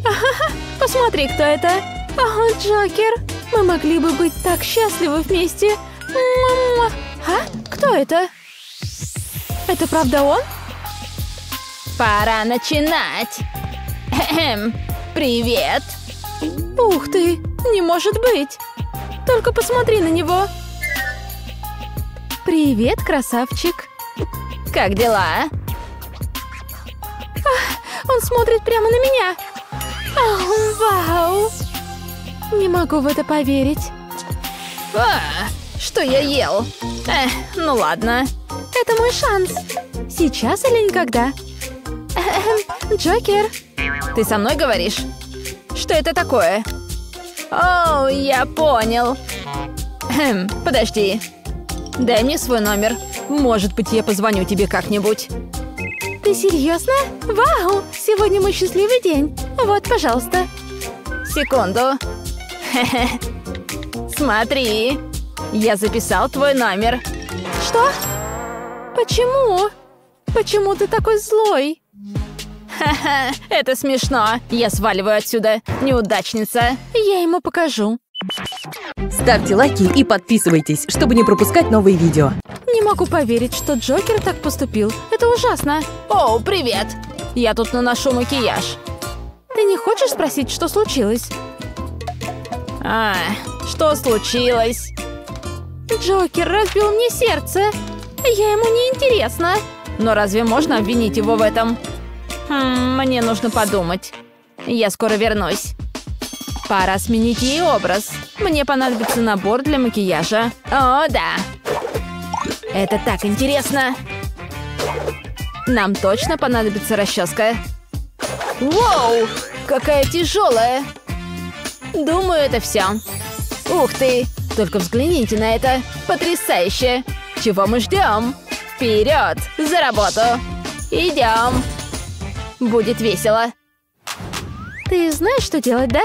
Посмотри, кто это. О, Джокер. Мы могли бы быть так счастливы вместе. А? Кто это? Это правда он? Пора начинать. Привет. Ух ты, не может быть. Только посмотри на него. Привет, красавчик. Как дела? Он смотрит прямо на меня. Вау. Не могу в это поверить. Что я ел? Ну ладно. Это мой шанс. Сейчас или никогда? Джокер. Ты со мной говоришь? Что это такое? О, я понял. Подожди. Дай мне свой номер. Может быть, я позвоню тебе как-нибудь. Ты серьезно? Вау! Сегодня мой счастливый день. Вот, пожалуйста. Секунду. Смотри. Я записал твой номер. Что? Почему? Почему ты такой злой? Ха-ха, это смешно. Я сваливаю отсюда, неудачница. Я ему покажу. Ставьте лайки и подписывайтесь, чтобы не пропускать новые видео. Не могу поверить, что Джокер так поступил. Это ужасно. О, привет. Я тут наношу макияж. Ты не хочешь спросить, что случилось? Что случилось? Джокер разбил мне сердце. Я ему не интересна. Но разве можно обвинить его в этом? Мне нужно подумать. Я скоро вернусь. Пора сменить ей образ. Мне понадобится набор для макияжа. О, да. Это так интересно. Нам точно понадобится расческа. Воу, какая тяжелая. Думаю, это все. Ух ты, только взгляните на это. Потрясающе. Чего мы ждем? Вперед, за работу. Идем. Будет весело. Ты знаешь, что делать, да?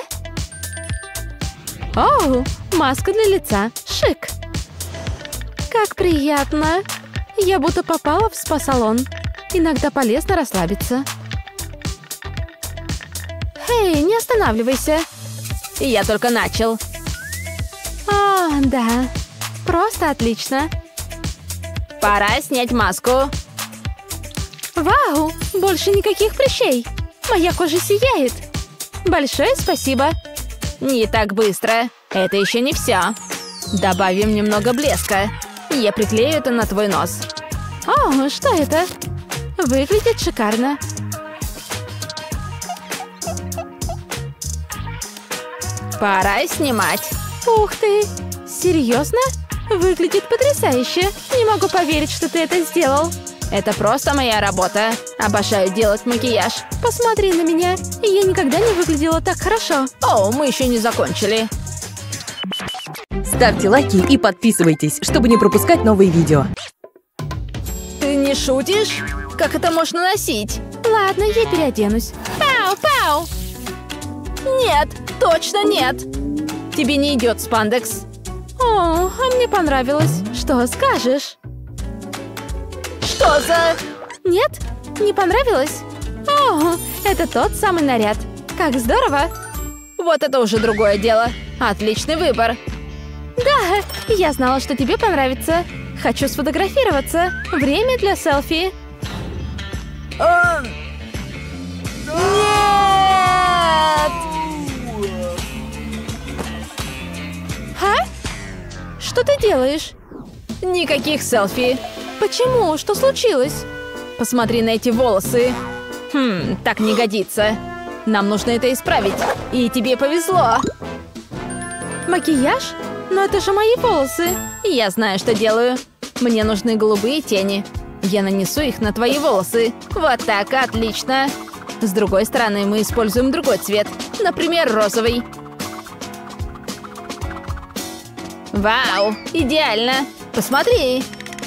Оу, маска для лица. Шик. Как приятно. Я будто попала в спа-салон. Иногда полезно расслабиться. Эй, не останавливайся. Я только начал. О, да. Просто отлично. Пора снять маску. Вау, больше никаких прыщей. Моя кожа сияет. Большое спасибо. Не так быстро. Это еще не все. Добавим немного блеска. Я приклею это на твой нос. О, что это? Выглядит шикарно. Пора снимать. Ух ты! Серьезно? Выглядит потрясающе. Не могу поверить, что ты это сделал. Это просто моя работа. Обожаю делать макияж. Посмотри на меня. Я никогда не выглядела так хорошо. О, мы еще не закончили. Ставьте лайки и подписывайтесь, чтобы не пропускать новые видео. Ты не шутишь? Как это можно носить? Ладно, я переоденусь. Пау, пау! Нет, точно нет. Тебе не идет спандекс. О, а мне понравилось. Что скажешь? Что за... Нет? Не понравилось? О, это тот самый наряд. Как здорово! Вот это уже другое дело. Отличный выбор. Да, я знала, что тебе понравится. Хочу сфотографироваться. Время для селфи. Нет! А? Что ты делаешь? Никаких селфи. Почему? Что случилось? Посмотри на эти волосы. Так не годится. Нам нужно это исправить. И тебе повезло. Макияж? Но это же мои волосы. Я знаю, что делаю. Мне нужны голубые тени. Я нанесу их на твои волосы. Вот так, отлично. С другой стороны, мы используем другой цвет. Например, розовый. Вау, идеально. Посмотри.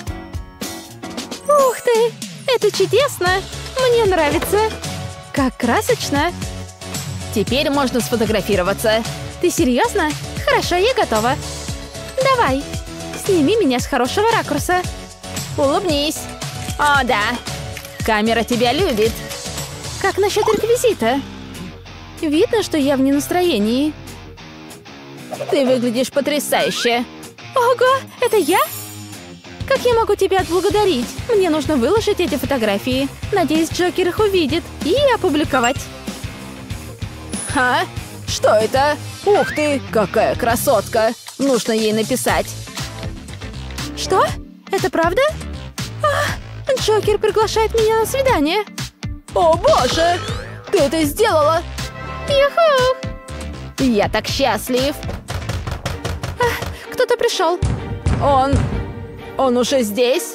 Ух ты, это чудесно. Мне нравится. Как красочно. Теперь можно сфотографироваться. Ты серьезно? Хорошо, я готова. Давай, сними меня с хорошего ракурса. Улыбнись. О, да. Камера тебя любит. Как насчет реквизита? Видно, что я в ненастроении. Ты выглядишь потрясающе. Ого, это я? Как я могу тебя отблагодарить? Мне нужно выложить эти фотографии. Надеюсь, Джокер их увидит и опубликовать. А? Что это? Ух ты, какая красотка! Нужно ей написать. Что? Это правда? Джокер приглашает меня на свидание. О боже! Ты это сделала! Юху! Я так счастлив! Кто-то пришел. Он уже здесь?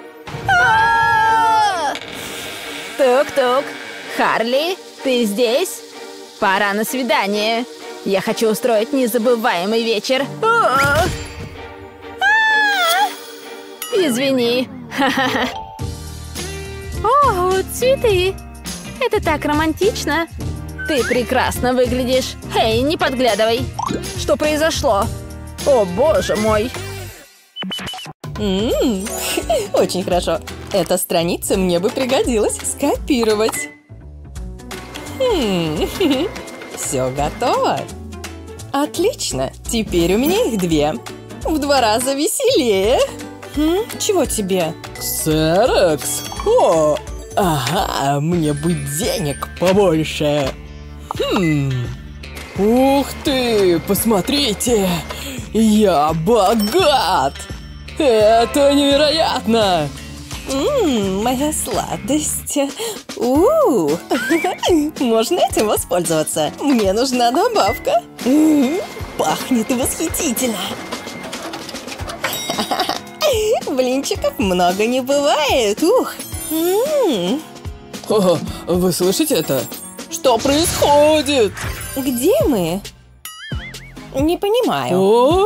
Тук-тук! Харли, ты здесь? Пора на свидание. Я хочу устроить незабываемый вечер. Извини. О, цветы. Это так романтично. Ты прекрасно выглядишь. Эй, не подглядывай. Что произошло? О, боже мой. Очень хорошо. Эта страница мне бы пригодилась скопировать. Все готово. Отлично. Теперь у меня их 2. В 2 раза веселее. Чего тебе? Ксерокс? О, ага, мне бы денег побольше. Ух ты, посмотрите, я богат. Это невероятно. Моя сладость. Можно этим воспользоваться. Мне нужна добавка. Пахнет восхитительно. Блинчиков много не бывает. Ух. О, вы слышите это? Что происходит? Где мы? Не понимаю. О?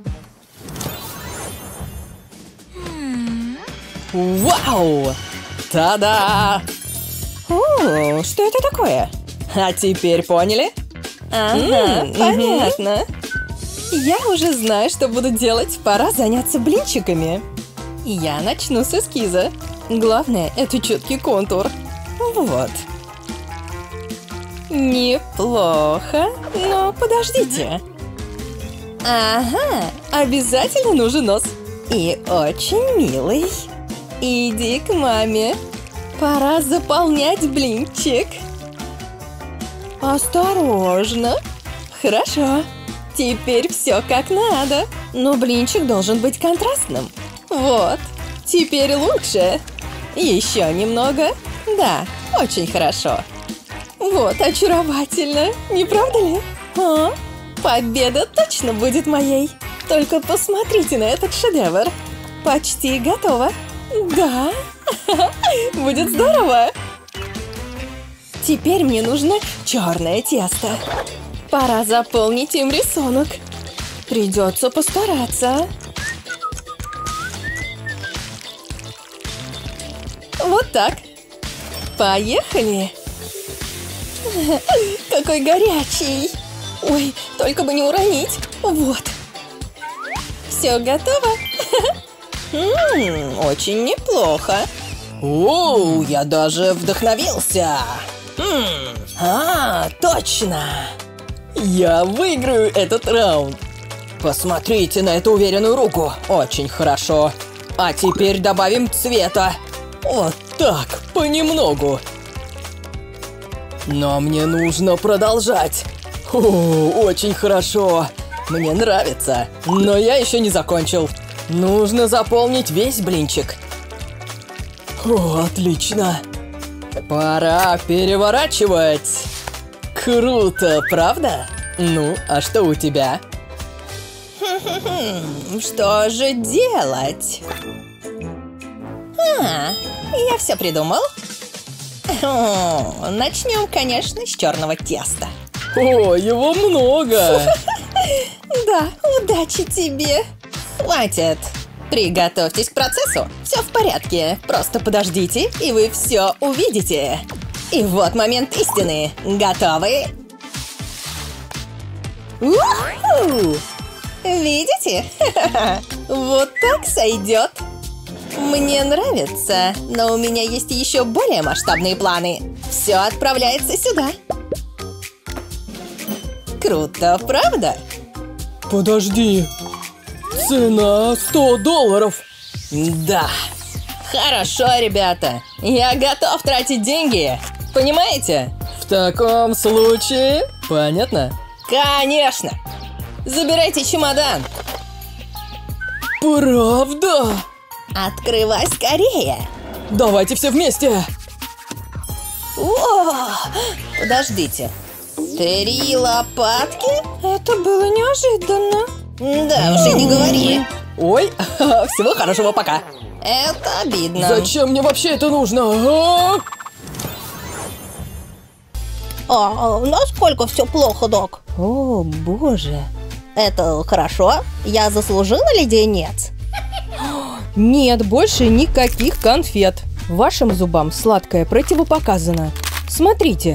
Вау! Та-да! О, что это такое? А теперь поняли? Ага, понятно. Я уже знаю, что буду делать. Пора заняться блинчиками. Я начну с эскиза. Главное – это четкий контур. Вот. Неплохо. Но подождите. Ага, обязательно нужен нос. И очень милый. Иди к маме. Пора заполнять блинчик. Осторожно. Хорошо. Теперь все как надо. Но блинчик должен быть контрастным. Вот. Теперь лучше. Еще немного. Да, очень хорошо. Вот, очаровательно. Не правда ли? А? Победа точно будет моей. Только посмотрите на этот шедевр. Почти готово. Да. Будет здорово. Теперь мне нужно черное тесто. Пора заполнить им рисунок. Придется постараться. Вот так. Поехали. Какой горячий. Ой, только бы не уронить. Вот. Все готово. Очень неплохо. О, я даже вдохновился. Точно. Я выиграю этот раунд. Посмотрите на эту уверенную руку. Очень хорошо. А теперь добавим цвета. Вот так, понемногу. Но мне нужно продолжать. О, очень хорошо. Мне нравится. Но я еще не закончил. Нужно заполнить весь блинчик. О, отлично. Пора переворачивать. Круто, правда? Ну, а что у тебя? Что же делать? Я все придумал. Начнем, конечно, с черного теста. О, его много. Да, удачи тебе. Хватит. Приготовьтесь к процессу. Все в порядке. Просто подождите, и вы все увидите. И вот момент истины. Готовы? У-ху! Видите? Вот так сойдет. Мне нравится, но у меня есть еще более масштабные планы. Все отправляется сюда. круто, правда? Подожди. Цена $100. Да. Хорошо, ребята. Я готов тратить деньги. Понимаете? В таком случае... Понятно? Конечно. Забирайте чемодан. Правда? Открывай скорее. Давайте все вместе. О, подождите. 3 лопатки? Это было неожиданно. Да, уже не говори. Ой, всего хорошего, пока. Это обидно. Зачем мне вообще это нужно? Насколько все плохо, док? О, боже. Это хорошо? Я заслужила леденец? Нет, больше никаких конфет. Вашим зубам сладкое противопоказано. Смотрите.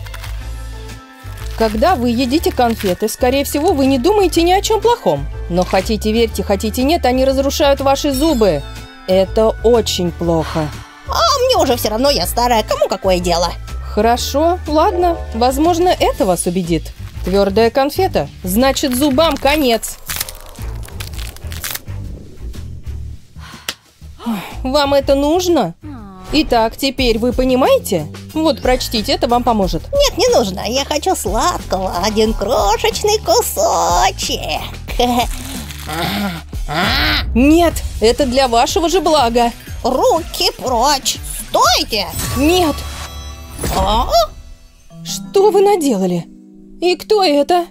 Когда вы едите конфеты, скорее всего, вы не думаете ни о чем плохом. Но хотите верьте, хотите нет, они разрушают ваши зубы. Это очень плохо. Мне уже все равно, я старая, кому какое дело? Хорошо, ладно. Возможно, это вас убедит. Твердая конфета, значит, зубам конец. Вам это нужно? Итак, теперь вы понимаете? Вот, прочтите, это вам поможет. Нет, не нужно, я хочу сладкого, один крошечный кусочек. Нет, это для вашего же блага. Руки прочь, стойте! Нет, что вы наделали? И кто это?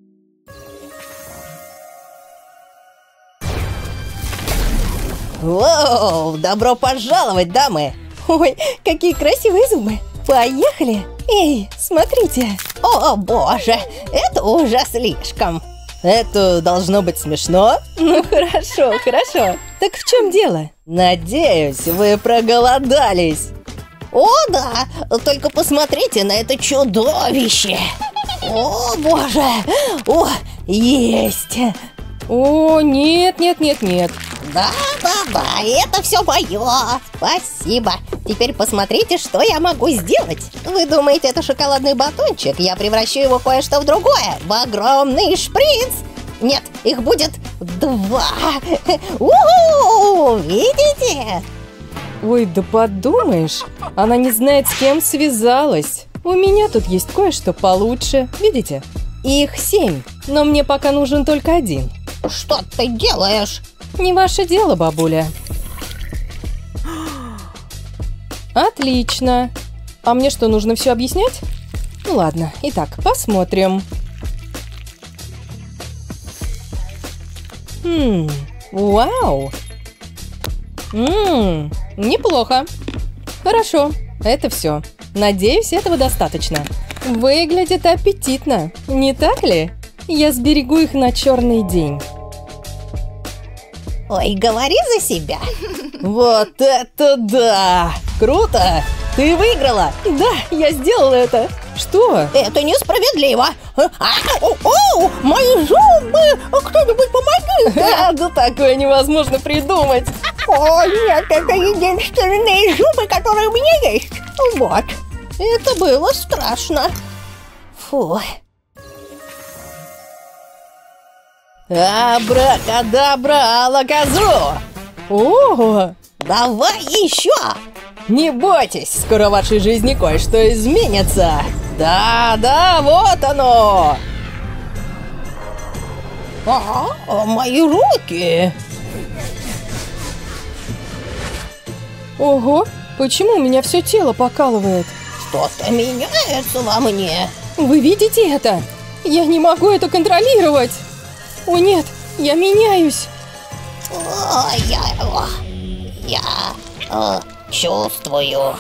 Воу, добро пожаловать, дамы! Ой, какие красивые зубы. Поехали. Эй, смотрите. О, боже, это уже слишком. Это должно быть смешно. Ну, хорошо, хорошо. Так в чем дело? Надеюсь, вы проголодались. О, да, только посмотрите на это чудовище. О, боже, о, есть. О, нет, нет, нет, нет. Да, это все мое. Спасибо. Теперь посмотрите, что я могу сделать. Вы думаете, это шоколадный батончик? Я превращу его кое-что в другое. В огромный шприц. Нет, их будет 2. У-у-у, видите? Ой, да подумаешь, она не знает, с кем связалась. У меня тут есть кое-что получше. Видите? Их 7, но мне пока нужен только 1. Что ты делаешь? Не ваше дело, бабуля. Отлично. А мне что, нужно все объяснять? Ну ладно, итак, посмотрим. Вау. Неплохо. Хорошо, это все. Надеюсь, этого достаточно. Выглядит аппетитно, не так ли? Я сберегу их на черный день. Ой, говори за себя. Вот это да! Круто! Ты выиграла! Да, я сделала это! Что? Это несправедливо! О, мои зубы! Кто-нибудь помоги! Да такое невозможно придумать! О, нет, это единственные зубы, которые у меня есть! Вот, это было страшно! Фу! Абракадабра, алаказу! О! Давай еще! Не бойтесь, скоро в вашей жизни кое-что изменится! Да, вот оно! Мои руки! Ого, почему у меня все тело покалывает? Что-то меняется во мне. Вы видите это? Я не могу это контролировать! О нет, я меняюсь! Я чувствую.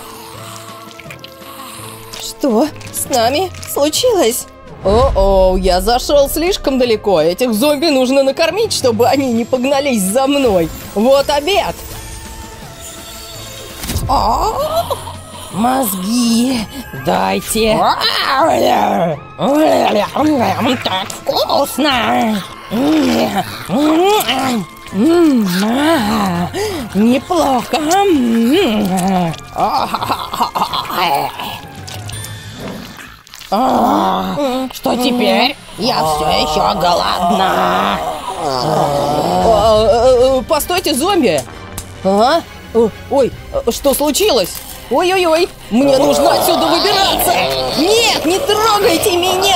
Что с нами случилось? О-о, я зашел слишком далеко. Этих зомби нужно накормить, чтобы они не погнались за мной. Вот обед! Мозги дайте! Так вкусно! Неплохо! Что теперь? Я все еще голодна. Постойте, зомби! Ой, что случилось? Ой-ой-ой, мне нужно отсюда выбираться! Нет, не трогайте меня!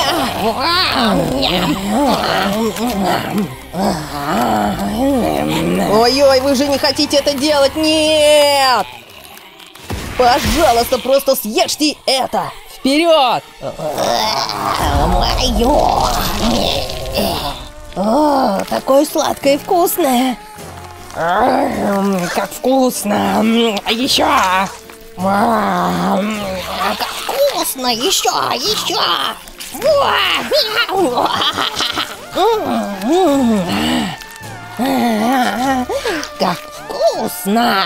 Ой-ой, вы же не хотите это делать! Нет! Пожалуйста, просто съешьте это! Вперед! Мое! О, такое сладкое и вкусное! Как вкусно! Еще! Как вкусно! Еще! Еще! Как вкусно!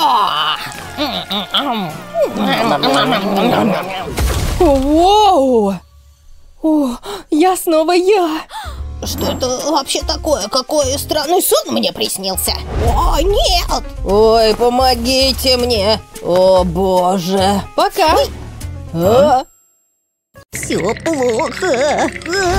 Воу! О, я снова я! Что это вообще такое? Какой странный сон мне приснился? О, нет! Ой, помогите мне! О, боже! Пока! Все плохо.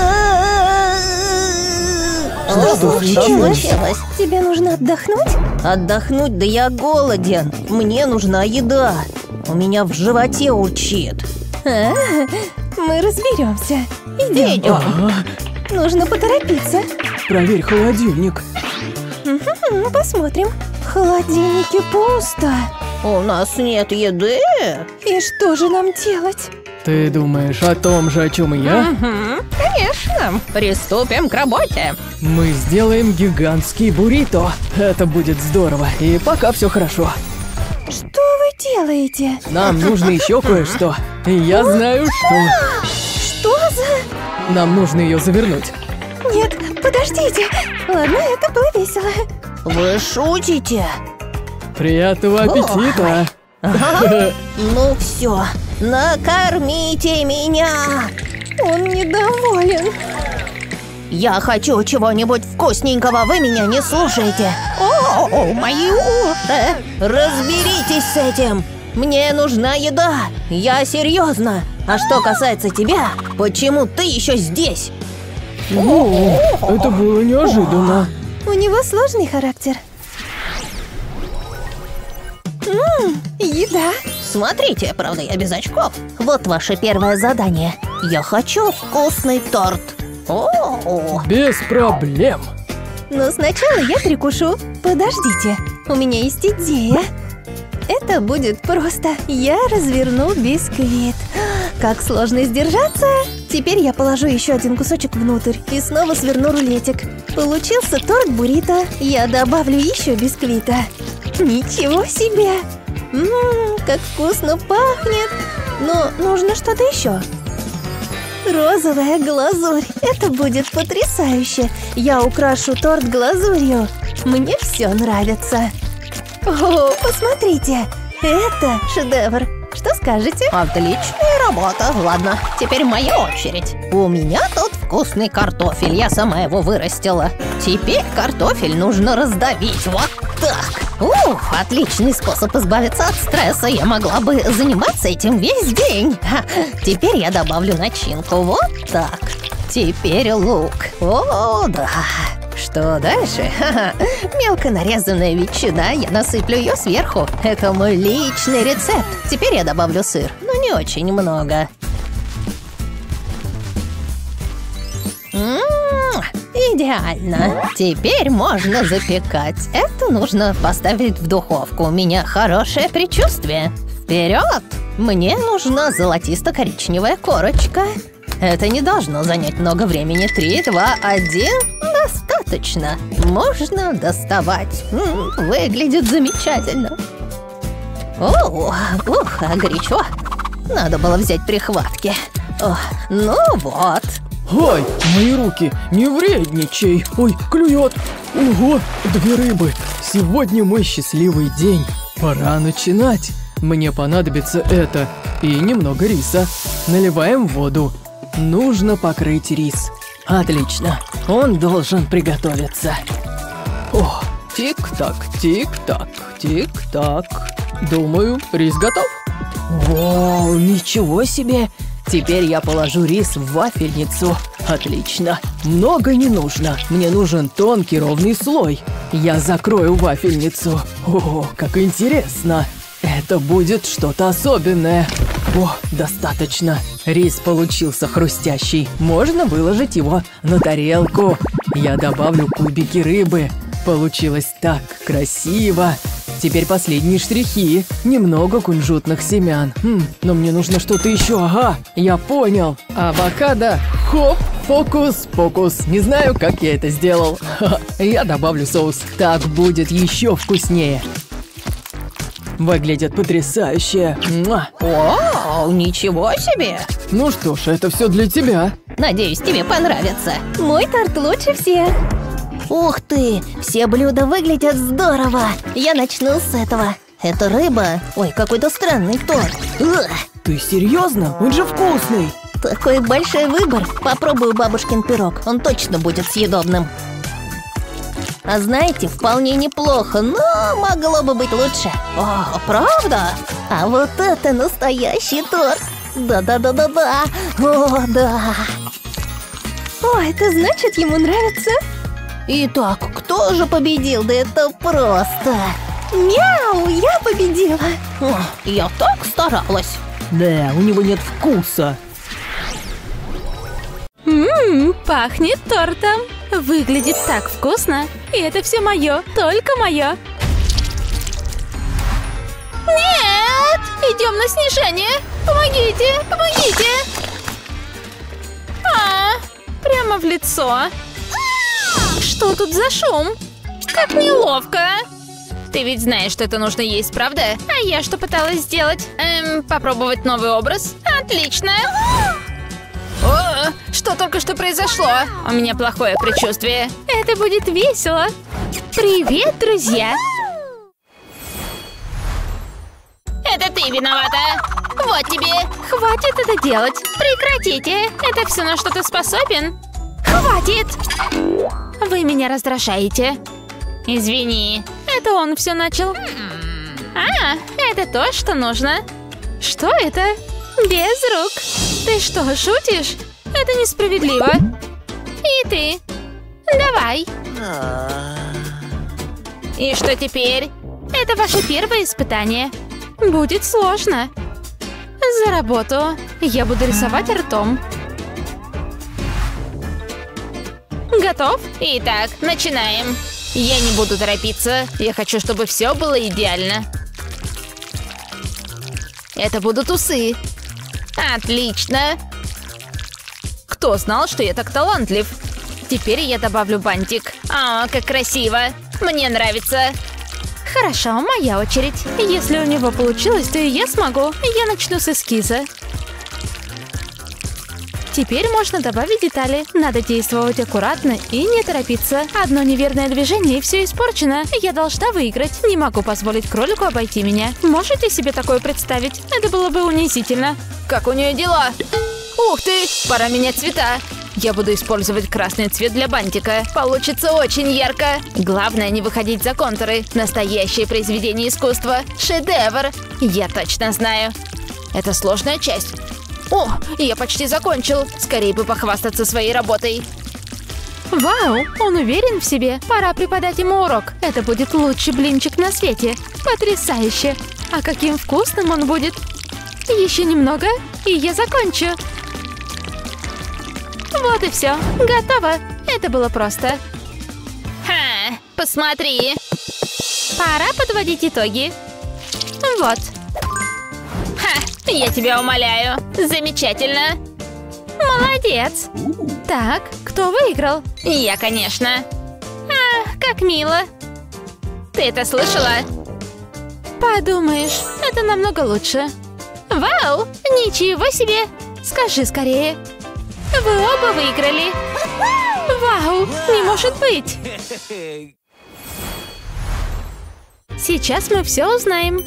Что случилось? Тебе нужно отдохнуть? Отдохнуть? Да я голоден. Мне нужна еда. У меня в животе урчит. Мы разберемся. Идем. Нужно поторопиться. Проверь холодильник. Посмотрим. В холодильнике пусто. У нас нет еды. И что же нам делать? Ты думаешь о том же, о чем и я? Конечно. Приступим к работе. Мы сделаем гигантский буррито. Это будет здорово. И пока все хорошо. Что вы делаете? Нам нужно еще кое-что. И я знаю, что. Что за... Нам нужно ее завернуть. Нет, подождите. Ладно, это было весело. Вы шутите? Приятного аппетита. Ну все, накормите меня. Он недоволен. Я хочу чего-нибудь вкусненького, вы меня не слушаете. О, мои уши! Разберитесь с этим. Мне нужна еда. Я серьезно. А что касается тебя, почему ты еще здесь? О, это было неожиданно. У него сложный характер. Еда. Смотрите, правда, я без очков. Вот ваше первое задание. Я хочу вкусный торт. О, Без проблем. Но сначала я перекушу. Подождите, у меня есть идея. Это будет просто. Я разверну бисквит. Как сложно сдержаться. Теперь я положу еще один кусочек внутрь и снова сверну рулетик. Получился торт буррито. Я добавлю еще бисквита. Ничего себе! Как вкусно пахнет! Но нужно что-то еще. Розовая глазурь. Это будет потрясающе. Я украшу торт глазурью. Мне все нравится. О, посмотрите. Это шедевр. Что скажете? отличная работа. Ладно, теперь моя очередь. У меня тут вкусный картофель, я сама его вырастила. Теперь картофель нужно раздавить, вот так. Ух, отличный способ избавиться от стресса. Я могла бы заниматься этим весь день. Теперь я добавлю начинку, вот так. Теперь лук. О, да. Что дальше? Мелко нарезанная ветчина, я насыплю ее сверху. Это мой личный рецепт. Теперь я добавлю сыр, но не очень много. Идеально. Теперь можно запекать. Это нужно поставить в духовку. У меня хорошее предчувствие. Вперед! Мне нужна золотисто-коричневая корочка. Это не должно занять много времени. 3, 2, 1. Достаточно. Можно доставать. Выглядит замечательно. О, ух, горячо. Надо было взять прихватки. О, ну вот. Ой, мои руки, не вредничай. Ой, клюет. Ого, 2 рыбы. Сегодня мой счастливый день. Пора начинать. Мне понадобится это и немного риса. Наливаем воду. Нужно покрыть рис. Отлично, он должен приготовиться. О, тик-так, тик-так, тик-так. Думаю, рис готов. Вау, ничего себе! Теперь я положу рис в вафельницу. Отлично. Много не нужно. Мне нужен тонкий ровный слой. Я закрою вафельницу. О, как интересно. Это будет что-то особенное. О, достаточно. Рис получился хрустящий. Можно выложить его на тарелку. Я добавлю кубики рыбы. Получилось так красиво. Теперь последние штрихи. Немного кунжутных семян. Но мне нужно что-то еще. Ага, я понял. Авокадо. Хоп, фокус-покус. Не знаю, как я это сделал. Я добавлю соус. Так будет еще вкуснее. Выглядит потрясающе. Муа. Вау, ничего себе! Ну что ж, это все для тебя. Надеюсь, тебе понравится. Мой торт лучше всех. Ух ты, все блюда выглядят здорово. Я начну с этого. Это рыба. Ой, какой-то странный торт. Ты серьезно? Он же вкусный. Такой большой выбор. Попробую бабушкин пирог. Он точно будет съедобным. А знаете, вполне неплохо, но могло бы быть лучше. О, правда? А вот это настоящий торт. Да-да-да-да-да. О, да. О, это значит, ему нравится? Итак, кто же победил? Да это просто. Мяу, я победила. О, я так старалась. Да, у него нет вкуса. Пахнет тортом. Выглядит так вкусно. И это все мое, только мое. Нет! Идем на снижение. Помогите, помогите. Прямо в лицо. Что тут за шум? Как неловко. Ты ведь знаешь, что это нужно есть, правда? А я что пыталась сделать? Попробовать новый образ? Отлично. О, что только что произошло? У меня плохое предчувствие. Это будет весело. Привет, друзья. Это ты виновата. Вот тебе. Хватит это делать. Прекратите. Это все, на что ты способен. Хватит. Вы меня раздражаете. Извини. Это он все начал. Это то, что нужно. Что это? Без рук. Ты что, шутишь? Это несправедливо. И ты. Давай. И что теперь? Это ваше первое испытание. Будет сложно. За работу. Я буду рисовать ртом. Готов? Итак, начинаем. Я не буду торопиться. Я хочу, чтобы все было идеально. Это будут усы. Отлично. Кто знал, что я так талантлив? Теперь я добавлю бантик. О, как красиво. Мне нравится. Хорошо, моя очередь. Если у него получилось, то и я смогу. Я начну с эскиза. Теперь можно добавить детали. Надо действовать аккуратно и не торопиться. Одно неверное движение, и все испорчено. Я должна выиграть. Не могу позволить кролику обойти меня. Можете себе такое представить? Это было бы унизительно. Как у нее дела? Ух ты! Пора менять цвета. Я буду использовать красный цвет для бантика. Получится очень ярко. Главное не выходить за контуры. Настоящее произведение искусства. Шедевр. Я точно знаю. Это сложная часть. О, я почти закончил. Скорее бы похвастаться своей работой. Вау, он уверен в себе. Пора преподать ему урок. Это будет лучший блинчик на свете. Потрясающе. А каким вкусным он будет. Еще немного, и я закончу. Вот и все. Готово. Это было просто. Посмотри. Пора подводить итоги. Вот. Я тебя умоляю. Замечательно. Молодец. Так, кто выиграл? Я, конечно. Как мило. Ты это слышала? Подумаешь, это намного лучше. Вау, ничего себе. Скажи скорее. Вы оба выиграли. Вау, не может быть. Сейчас мы все узнаем.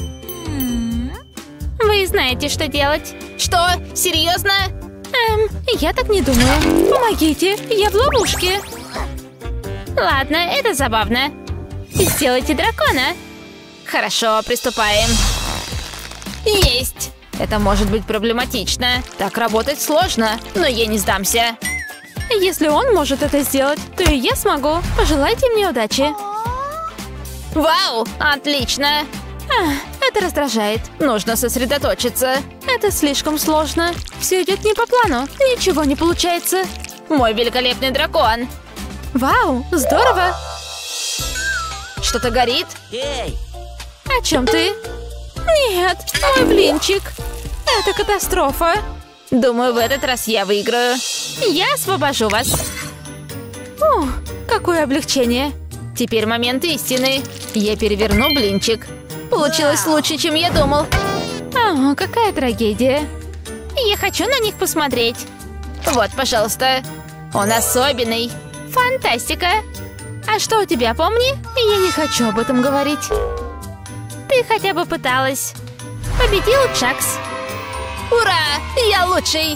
Вы знаете, что делать. Что? Серьезно? Я так не думаю. Помогите, я в ловушке. Ладно, это забавно. Сделайте дракона. Хорошо, приступаем. Есть. Это может быть проблематично. Так работать сложно, но я не сдамся. Если он может это сделать, то и я смогу. Пожелайте мне удачи. Вау, отлично. Это раздражает. Нужно сосредоточиться. Это слишком сложно. Все идет не по плану. Ничего не получается. Мой великолепный дракон. Вау, здорово. Что-то горит? О чем ты? Нет, мой блинчик. Это катастрофа. Думаю, в этот раз я выиграю. Я освобожу вас. О, какое облегчение. Теперь момент истины. Я переверну блинчик. Получилось лучше, чем я думал. О, какая трагедия. Я хочу на них посмотреть. Вот, пожалуйста. Он особенный. Фантастика. А что у тебя, помни? Я не хочу об этом говорить. Ты хотя бы пыталась. Победил Чакс. Ура! Я лучший!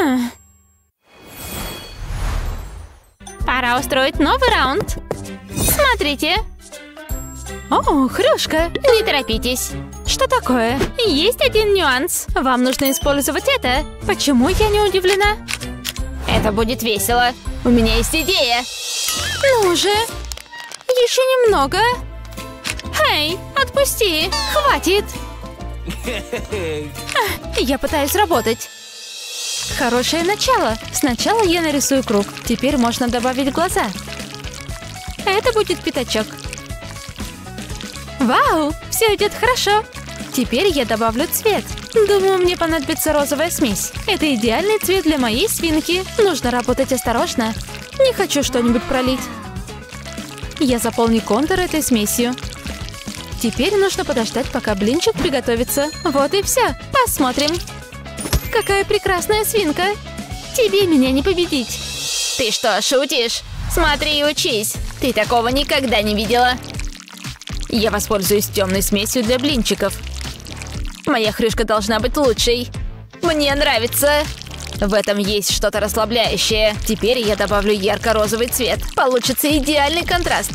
Пора устроить новый раунд. Смотрите. О, хрюшка. Не торопитесь. Что такое? Есть один нюанс. Вам нужно использовать это. Почему я не удивлена? Это будет весело. У меня есть идея. Ну же. Еще немного. Эй, отпусти. Хватит. Я пытаюсь работать. Хорошее начало. Сначала я нарисую круг. Теперь можно добавить глаза. Это будет пятачок. Вау, все идет хорошо. Теперь я добавлю цвет. Думаю, мне понадобится розовая смесь. Это идеальный цвет для моей свинки. Нужно работать осторожно. Не хочу что-нибудь пролить. Я заполню контур этой смесью. Теперь нужно подождать, пока блинчик приготовится. Вот и все. Посмотрим. Какая прекрасная свинка. Тебе меня не победить. Ты что, шутишь? Смотри и учись. Ты такого никогда не видела. Я воспользуюсь темной смесью для блинчиков. Моя хрюшка должна быть лучшей. Мне нравится. В этом есть что-то расслабляющее. Теперь я добавлю ярко-розовый цвет. Получится идеальный контраст.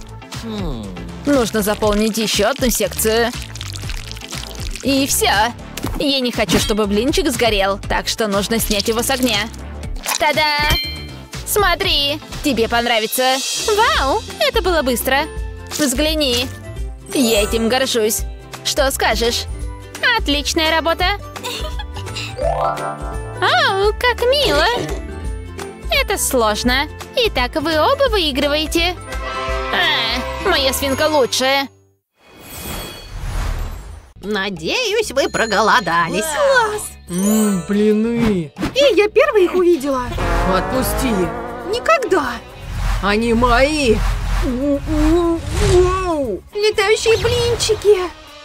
Нужно заполнить еще одну секцию. И все. Я не хочу, чтобы блинчик сгорел, так что нужно снять его с огня. Та-да! Смотри, тебе понравится. Вау, это было быстро. Взгляни. Я этим горжусь. Что скажешь? Отличная работа. О, как мило. Это сложно. Итак, вы оба выигрываете. Моя свинка лучшая. Надеюсь, вы проголодались. Блины. И я первая их увидела. Отпусти. Никогда. Они мои. Летающие блинчики.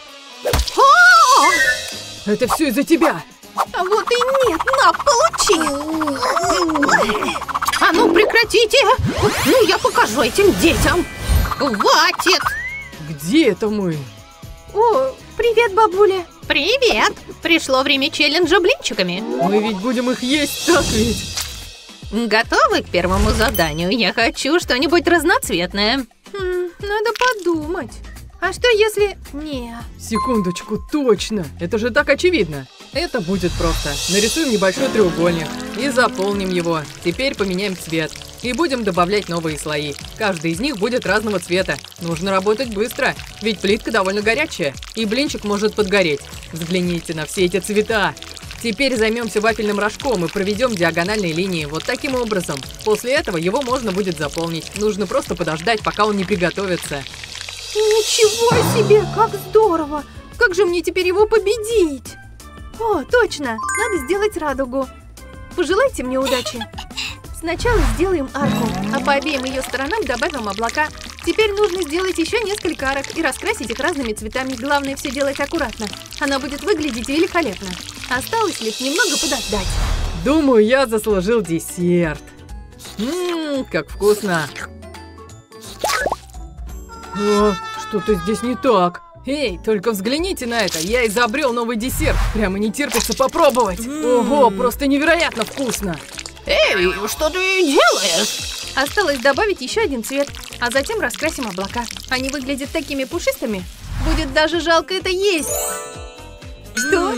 Это все из-за тебя. А вот и нет, на, получи. А ну прекратите. Ну я покажу этим детям. Хватит. Где это мы? О, привет, бабуля. Привет. Пришло время челленджа блинчиками. Мы ведь будем их есть, так ведь? Готовы к первому заданию? Я хочу что-нибудь разноцветное. Надо подумать. А что если... Не. Секундочку, точно. Это же так очевидно. Это будет просто. Нарисуем небольшой треугольник и заполним его. Теперь поменяем цвет. И будем добавлять новые слои. Каждый из них будет разного цвета. Нужно работать быстро, ведь плитка довольно горячая. И блинчик может подгореть. Взгляните на все эти цвета. Теперь займемся вафельным рожком и проведем диагональные линии вот таким образом. После этого его можно будет заполнить. Нужно просто подождать, пока он не приготовится. Ничего себе, как здорово! Как же мне теперь его победить? О, точно, надо сделать радугу. Пожелайте мне удачи. Сначала сделаем арку, а по обеим ее сторонам добавим облака. Теперь нужно сделать еще несколько арок и раскрасить их разными цветами. Главное все делать аккуратно. Она будет выглядеть великолепно. Осталось лишь немного подождать. Думаю, я заслужил десерт. Как вкусно. О, что-то здесь не так. Эй, только взгляните на это. Я изобрел новый десерт. Прямо не терпится попробовать. Ого, просто невероятно вкусно. Эй, что ты делаешь? Осталось добавить еще один цвет, а затем раскрасим облака. Они выглядят такими пушистыми. Будет даже жалко это есть. Что?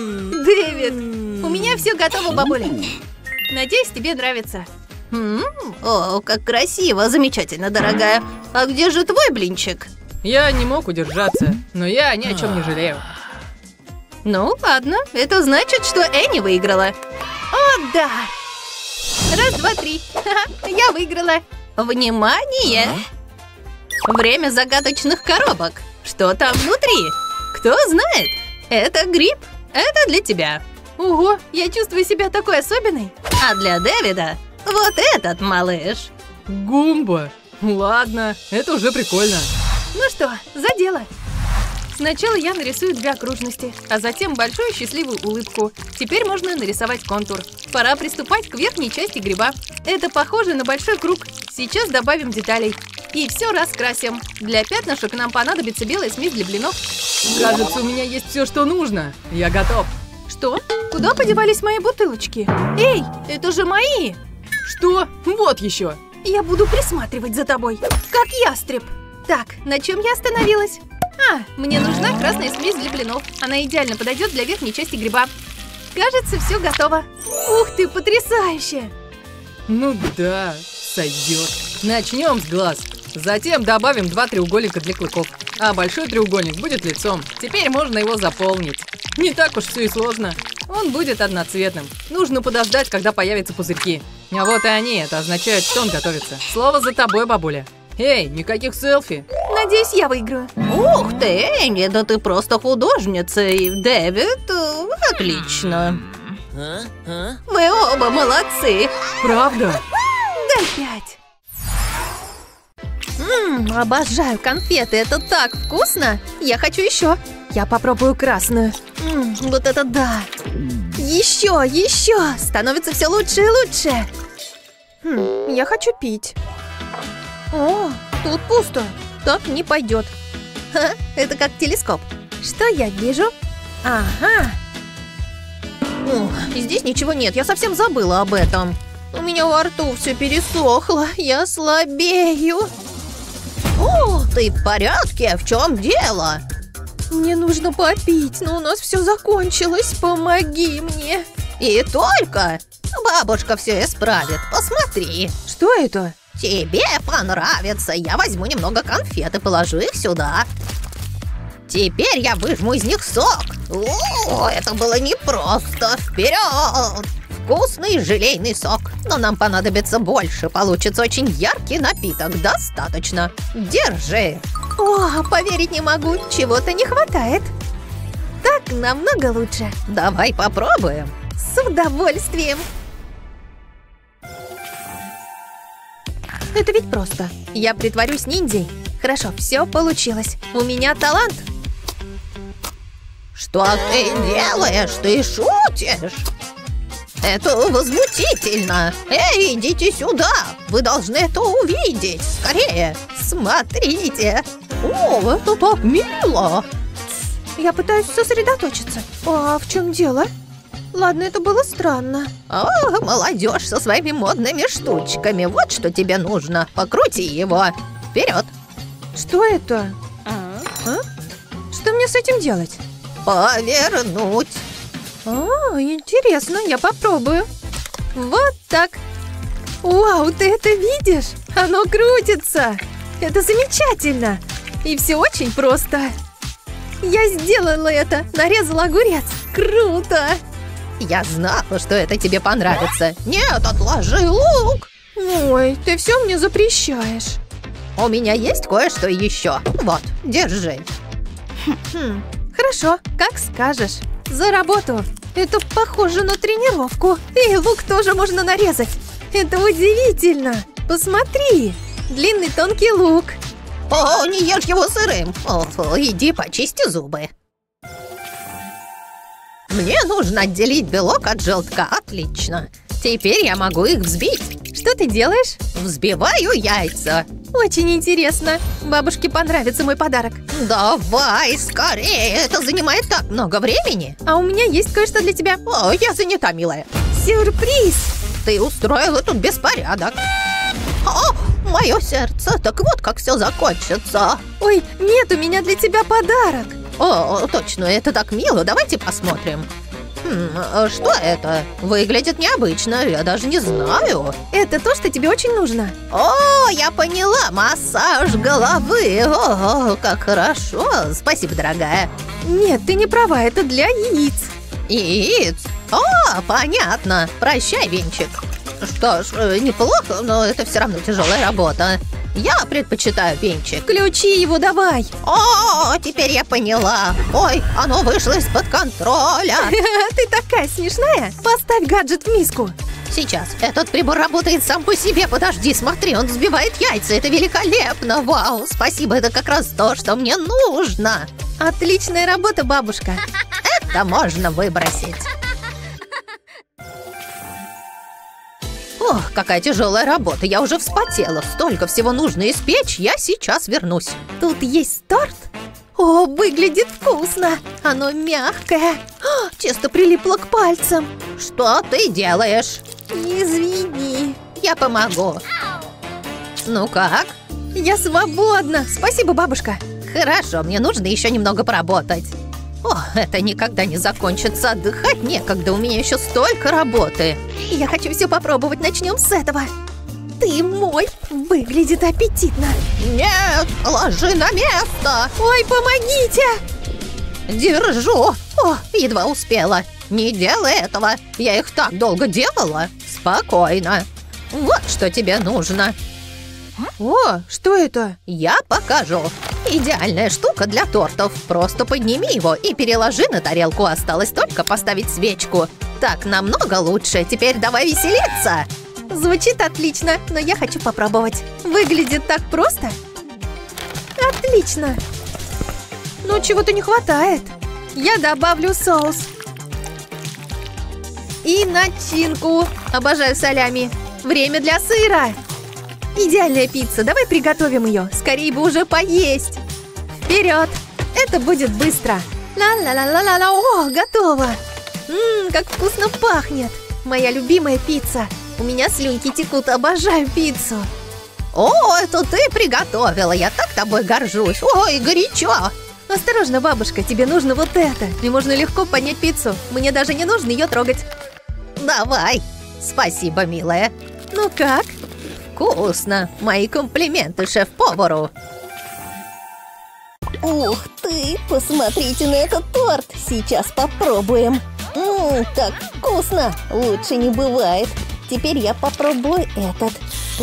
Дэвид! У меня все готово, бабуля. Надеюсь, тебе нравится. О, как красиво, замечательно, дорогая. А где же твой блинчик? Я не мог удержаться, но я ни о чем не жалею. Ну, ладно, это значит, что Энни выиграла. О, да! Раз, два, три. Ха-ха, я выиграла. Внимание! Время загадочных коробок. Что там внутри? Кто знает? Это гриб. Это для тебя. Ого, я чувствую себя такой особенной. А для Дэвида вот этот малыш. Гумба. Ладно, это уже прикольно. Ну что, за дело. Сначала я нарисую 2 окружности, а затем большую счастливую улыбку. Теперь можно нарисовать контур. Пора приступать к верхней части гриба. Это похоже на большой круг. Сейчас добавим деталей. И все раскрасим. Для пятнышек нам понадобится белая смесь для блинов. Кажется, у меня есть все, что нужно. Я готов. Что? Куда подевались мои бутылочки? Эй, это же мои! Что? Вот еще. Я буду присматривать за тобой, как ястреб. Так, на чем я остановилась? А, мне нужна красная смесь для блинов. Она идеально подойдет для верхней части гриба. Кажется, все готово. Ух ты, потрясающе! Ну да, сойдет. Начнем с глаз. Затем добавим 2 треугольника для клыков. А большой треугольник будет лицом. Теперь можно его заполнить. Не так уж все и сложно. Он будет одноцветным. Нужно подождать, когда появятся пузырьки. А вот и они. Это означает, что он готовится. Слово за тобой, бабуля. Эй, никаких селфи. Надеюсь, я выиграю. Ух ты, Энни, да ты просто художница. И Дэвид, отлично. Вы оба молодцы. Правда? Дай 5. Обожаю конфеты, это так вкусно. Я хочу еще. Я попробую красную. Вот это да. Еще, еще. Становится все лучше и лучше. Я хочу пить. О, тут пусто. Так не пойдет. Ха, это как телескоп. Что я вижу? Ага. Здесь ничего нет, я совсем забыла об этом. У меня во рту все пересохло, я слабею. О, ты в порядке? В чем дело? Мне нужно попить, но у нас все закончилось. Помоги мне. И только? Бабушка все исправит. Посмотри. Что это? Тебе понравится. Я возьму немного конфет и положу их сюда. Теперь я выжму из них сок. О, это было непросто. Вперед! Вкусный желейный сок. Но нам понадобится больше. Получится очень яркий напиток. Достаточно. Держи. О, поверить не могу. Чего-то не хватает. Так намного лучше. Давай попробуем. С удовольствием. Это ведь просто. Я притворюсь ниндзей. Хорошо, все получилось. У меня талант. Что ты делаешь? Ты шутишь? Это возмутительно. Эй, идите сюда. Вы должны это увидеть. Скорее. Смотрите. О, это так мило. Я пытаюсь сосредоточиться. А в чем дело? Ладно, это было странно. О, молодежь со своими модными штучками. Вот что тебе нужно. Покрути его. Вперед. Что это? Что мне с этим делать? Повернуть. Интересно, я попробую. Вот так. Вау, ты это видишь? Оно крутится. Это замечательно. И все очень просто. Я сделала это. Нарезала огурец. Круто. Я знала, что это тебе понравится. Нет, отложи лук. Ой, ты все мне запрещаешь. У меня есть кое-что еще. Вот, держи. Хорошо, как скажешь. За работу. Это похоже на тренировку. И лук тоже можно нарезать. Это удивительно. Посмотри. Длинный тонкий лук. О, не ешь его сырым. О, иди почисти зубы. Мне нужно отделить белок от желтка. Отлично. Теперь я могу их взбить. Что ты делаешь? Взбиваю яйца. Очень интересно. Бабушке понравится мой подарок. Давай, скорее. Это занимает так много времени. А у меня есть кое-что для тебя. О, я занята, милая. Сюрприз! Ты устроила тут беспорядок. О, мое сердце. Так вот, как все закончится. Ой, нет, у меня для тебя подарок. О, точно, это так мило. Давайте посмотрим. Что это? Выглядит необычно, я даже не знаю. Это то, что тебе очень нужно. О, я поняла, массаж головы. О, как хорошо. Спасибо, дорогая. Нет, ты не права, это для яиц. Яиц? О, понятно. Прощай, венчик. Что ж, неплохо, но это все равно тяжелая работа. Я предпочитаю венчик. Включи его давай. О, теперь я поняла. Ой, оно вышло из-под контроля. Ты такая смешная. Поставь гаджет в миску. Сейчас, этот прибор работает сам по себе. Подожди, смотри, он взбивает яйца. Это великолепно. Вау, спасибо, это как раз то, что мне нужно. Отличная работа, бабушка. Это можно выбросить. Ох, какая тяжелая работа, я уже вспотела. Столько всего нужно испечь, я сейчас вернусь. Тут есть торт. О, выглядит вкусно. Оно мягкое. Тесто прилипло к пальцам. Что ты делаешь? Извини. Я помогу. Ну как? Я свободна. Спасибо, бабушка. Хорошо, мне нужно еще немного поработать. О, это никогда не закончится. Отдыхать некогда, у меня еще столько работы. Я хочу все попробовать. Начнем с этого. Ты мой. Выглядит аппетитно. Нет, ложи на место. Ой, помогите. Держу. О, едва успела. Не делай этого. Я их так долго делала. Спокойно. Вот что тебе нужно. О, что это? Я покажу. Идеальная штука для тортов. Просто подними его и переложи на тарелку. Осталось только поставить свечку. Так намного лучше. Теперь давай веселиться. Звучит отлично, но я хочу попробовать. Выглядит так просто. Отлично. Но чего-то не хватает. Я добавлю соус. И начинку. Обожаю салями. Время для сыра. Идеальная пицца, давай приготовим ее. Скорее бы уже поесть. Вперед! Это будет быстро. Ла-ла-ла-ла-ла-ла. О, готово. Как вкусно пахнет. Моя любимая пицца. У меня слюнки текут, обожаю пиццу. О, это ты приготовила. Я так тобой горжусь. Ой, горячо. Осторожно, бабушка, тебе нужно вот это. И можно легко поднять пиццу. Мне даже не нужно ее трогать. Давай. Спасибо, милая. Ну как? Вкусно! Мои комплименты шеф-повару! Ух ты! Посмотрите на этот торт! Сейчас попробуем. Так вкусно! Лучше не бывает. Теперь я попробую этот.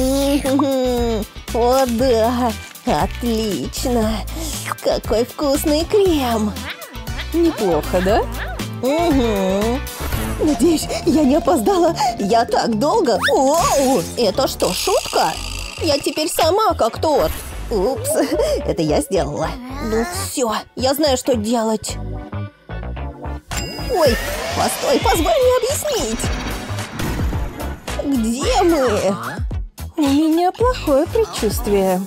О, да! Отлично! Какой вкусный крем! Неплохо, да? Угу. Надеюсь, я не опоздала. Я так долго. Оу! Это что, шутка? Я теперь сама как торт. Упс, это я сделала. Ну все, я знаю, что делать. Ой, постой, позволь мне объяснить. Где мы? У меня плохое предчувствие.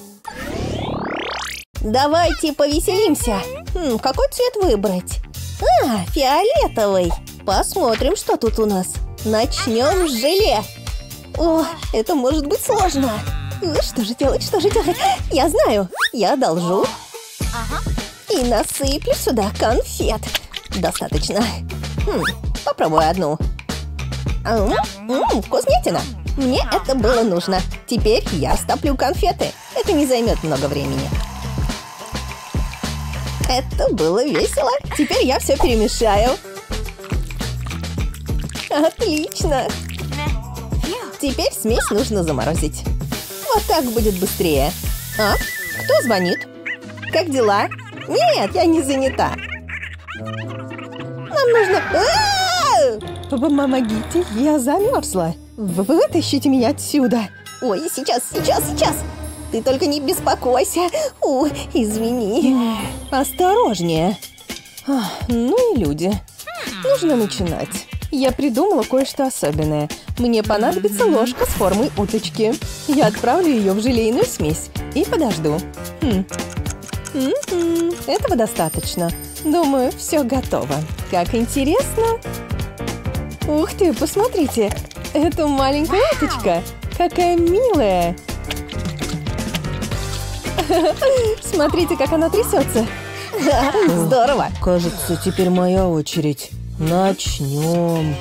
Давайте повеселимся. Какой цвет выбрать? Фиолетовый. Посмотрим, что тут у нас. Начнем с желе. О, это может быть сложно. Что же делать, что же делать? Я знаю, я одолжу. И насыплю сюда конфет. Достаточно. Попробую одну. Вкуснятина. Мне это было нужно. Теперь я стоплю конфеты. Это не займет много времени. Это было весело. Теперь я все перемешаю. Отлично. Теперь смесь нужно заморозить. Вот так будет быстрее. А? Кто звонит? Как дела? Нет, я не занята. Нам нужно... Помогите, я замерзла. Вытащите меня отсюда. Ой, сейчас. Ты только не беспокойся. Извини. Осторожнее. Ну и люди. Нужно начинать. Я придумала кое-что особенное. Мне понадобится ложка с формой уточки. Я отправлю ее в желейную смесь и подожду. Этого достаточно. Думаю, все готово. Как интересно. Ух ты, посмотрите. Это маленькая уточка. Какая милая. Смотрите, как она трясется. Здорово. Кажется, теперь моя очередь. Начнем.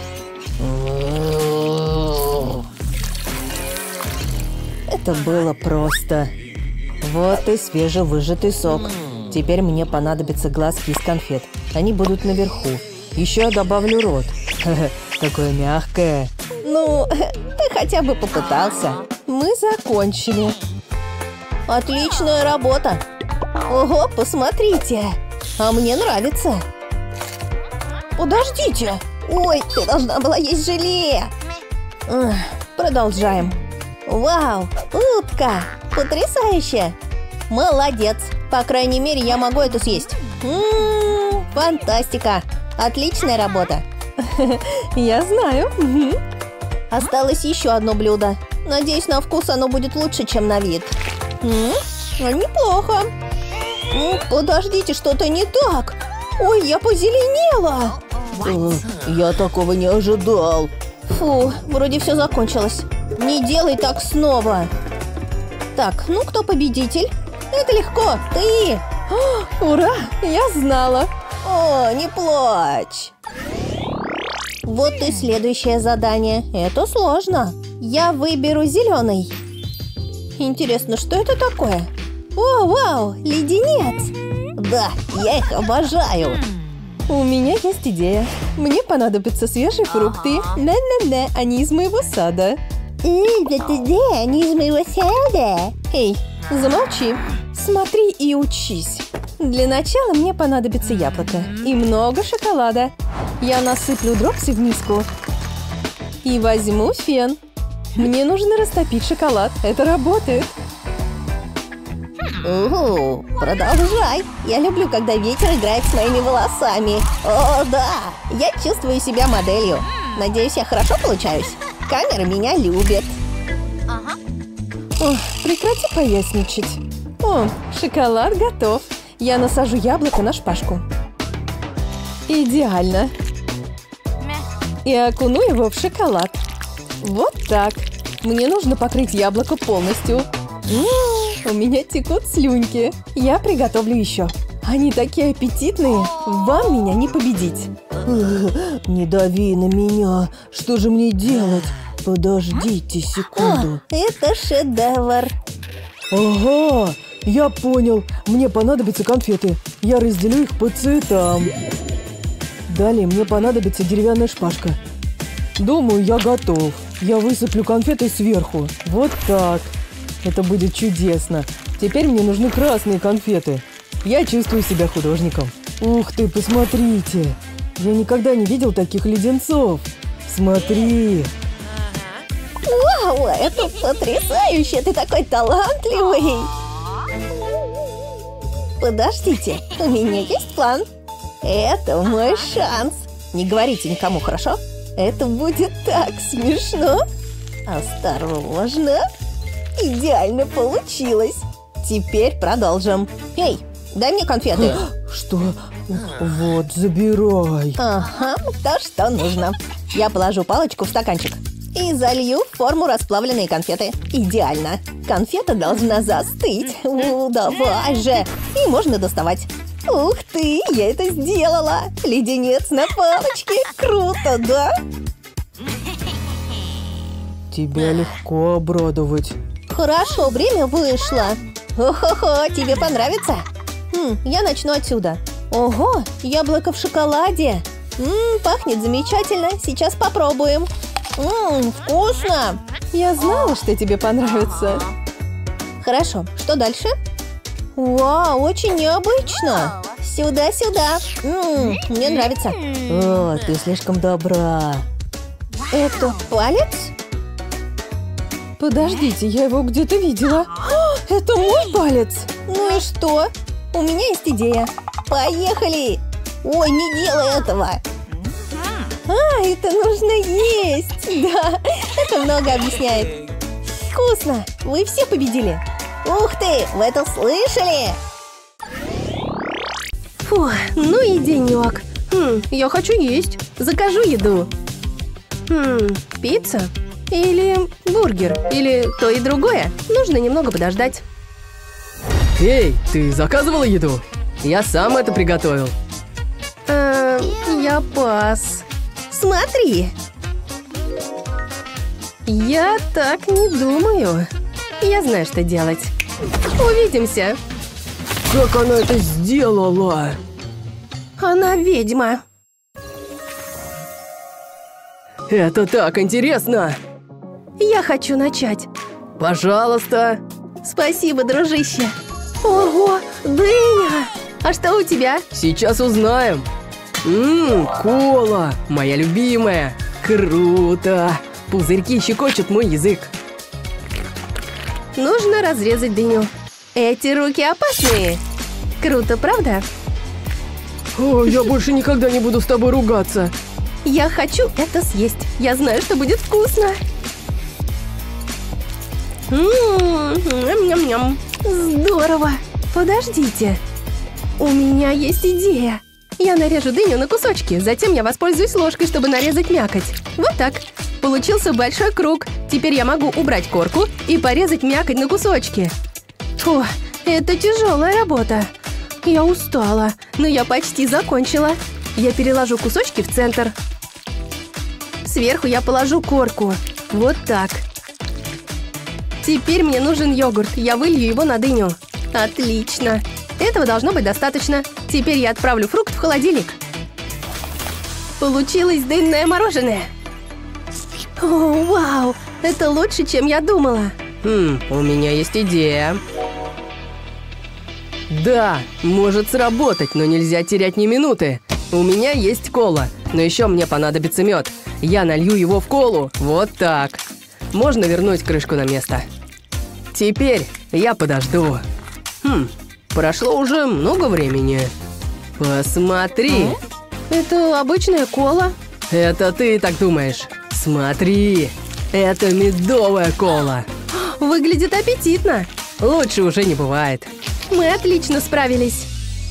Это было просто. Вот и свежевыжатый сок. Теперь мне понадобятся глазки из конфет. Они будут наверху. Еще я добавлю рот. Какое мягкое. Ну, ты хотя бы попытался. Мы закончили. Отличная работа. Ого, посмотрите. А мне нравится. Подождите. Ой, ты должна была есть желе. Продолжаем. Вау, утка. Потрясающе. Молодец. По крайней мере, я могу это съесть. Фантастика. Отличная работа. Я знаю. Осталось еще одно блюдо. Надеюсь, на вкус оно будет лучше, чем на вид. Неплохо. Подождите, что-то не так. Ой, я позеленела. Я такого не ожидал. Фу, вроде все закончилось. Не делай так снова. Так, ну кто победитель? Это легко, ты. Ура, я знала. О, не плачь. Вот и следующее задание. Это сложно. Я выберу зеленый. Интересно, что это такое? О, вау, леденец. Да, я их обожаю. У меня есть идея. Мне понадобятся свежие фрукты. Не-не-не, они из моего сада. Они из моего сада. Эй, замолчи. Смотри и учись. Для начала мне понадобится яблоко и много шоколада. Я насыплю дропси в миску и возьму фен. Мне нужно растопить шоколад. Это работает. Продолжай. Я люблю, когда ветер играет с моими волосами. О, да. Я чувствую себя моделью. Надеюсь, я хорошо получаюсь. Камера меня любит. Ох, прекрати поясничать. О, шоколад готов. Я насажу яблоко на шпажку. Идеально. И окуну его в шоколад. Вот так. Мне нужно покрыть яблоко полностью. У меня текут слюньки. Я приготовлю еще. Они такие аппетитные. Вам меня не победить. Не дави на меня. Что же мне делать? Подождите секунду. Это шедевр. Ага, я понял. Мне понадобятся конфеты. Я разделю их по цветам. Далее мне понадобится деревянная шпажка. Думаю, я готов. Я высыплю конфеты сверху. Вот так. Это будет чудесно. Теперь мне нужны красные конфеты. Я чувствую себя художником. Ух ты, посмотрите. Я никогда не видел таких леденцов. Смотри. Вау, это потрясающе. Ты такой талантливый. Подождите, у меня есть план. Это мой шанс. Не говорите никому, хорошо? Это будет так смешно. Осторожно. Идеально получилось. Теперь продолжим. Эй, дай мне конфеты. Что? Вот, забирай. Ага, то, что нужно. Я положу палочку в стаканчик и залью в форму расплавленные конфеты. Идеально. Конфета должна застыть. Давай же. И можно доставать. Ух ты, я это сделала. Леденец на палочке. Круто, да? Тебя легко обрадовать. Хорошо, время вышло. О-хо-хо, тебе понравится? Я начну отсюда. Ого, яблоко в шоколаде. Пахнет замечательно. Сейчас попробуем. Вкусно. Я знала, что тебе понравится. Хорошо, что дальше? Вау, очень необычно. Сюда-сюда. Мне нравится. О, ты слишком добра. Это палец? Подождите, я его где-то видела. Это мой палец. Ну и что? У меня есть идея. Поехали. Ой, не делай этого. Это нужно есть. Да, это много объясняет. Вкусно. Вы все победили. Ух ты, вы это слышали? Фу, ну и денек. Я хочу есть. Закажу еду. Пицца? Или бургер? Или то и другое? Нужно немного подождать. Эй, ты заказывала еду? Я сам это приготовил. Я пас. Смотри. Я так не думаю. Я знаю, что делать. Увидимся. Как она это сделала? Она ведьма. Это так интересно! Я хочу начать. Пожалуйста! Спасибо, дружище. Ого, дыня! А что у тебя? Сейчас узнаем. Кола! Моя любимая! Круто! Пузырьки щекочут мой язык. Нужно разрезать дыню. Эти руки опасные. Круто, правда? О, я больше никогда не буду с тобой ругаться. Я хочу это съесть. Я знаю, что будет вкусно. Ням-ням-ням. Здорово. Подождите. У меня есть идея. Я нарежу дыню на кусочки, затем я воспользуюсь ложкой, чтобы нарезать мякоть. Вот так. Получился большой круг. Теперь я могу убрать корку и порезать мякоть на кусочки. Фу, это тяжелая работа. Я устала, но я почти закончила. Я переложу кусочки в центр. Сверху я положу корку. Вот так. Теперь мне нужен йогурт. Я вылью его на дыню. Отлично. Этого должно быть достаточно. Теперь я отправлю фрукт в холодильник. Получилось дынное мороженое. О, вау! Это лучше, чем я думала. У меня есть идея. Да, может сработать, но нельзя терять ни минуты. У меня есть кола, но еще мне понадобится мед. Я налью его в колу, вот так. Можно вернуть крышку на место. Теперь я подожду. Прошло уже много времени. Посмотри. Это обычная кола. Это ты так думаешь. Смотри, это медовая кола. Выглядит аппетитно. Лучше уже не бывает. Мы отлично справились.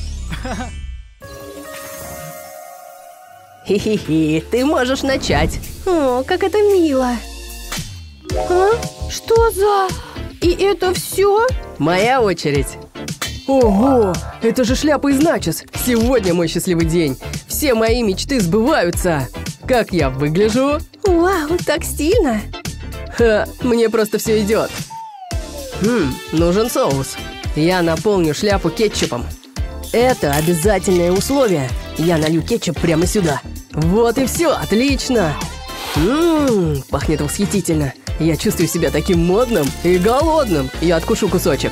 Хи-хи-хи, ты можешь начать. О, как это мило. А? Что за... И это все? Моя очередь. Ого, это же шляпа из начос. Сегодня мой счастливый день. Все мои мечты сбываются. Как я выгляжу? Вау, так стильно. Ха, мне просто все идет. Нужен соус. Я наполню шляпу кетчупом. Это обязательное условие. Я налью кетчуп прямо сюда. Вот и все, отлично. Пахнет восхитительно. Я чувствую себя таким модным и голодным. Я откушу кусочек.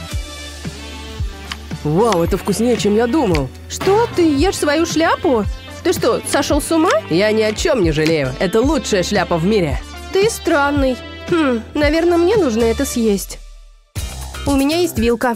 Вау, это вкуснее, чем я думал. Что, ты ешь свою шляпу? Ты что, сошел с ума? Я ни о чем не жалею. Это лучшая шляпа в мире. Ты странный. Наверное, мне нужно это съесть. У меня есть вилка.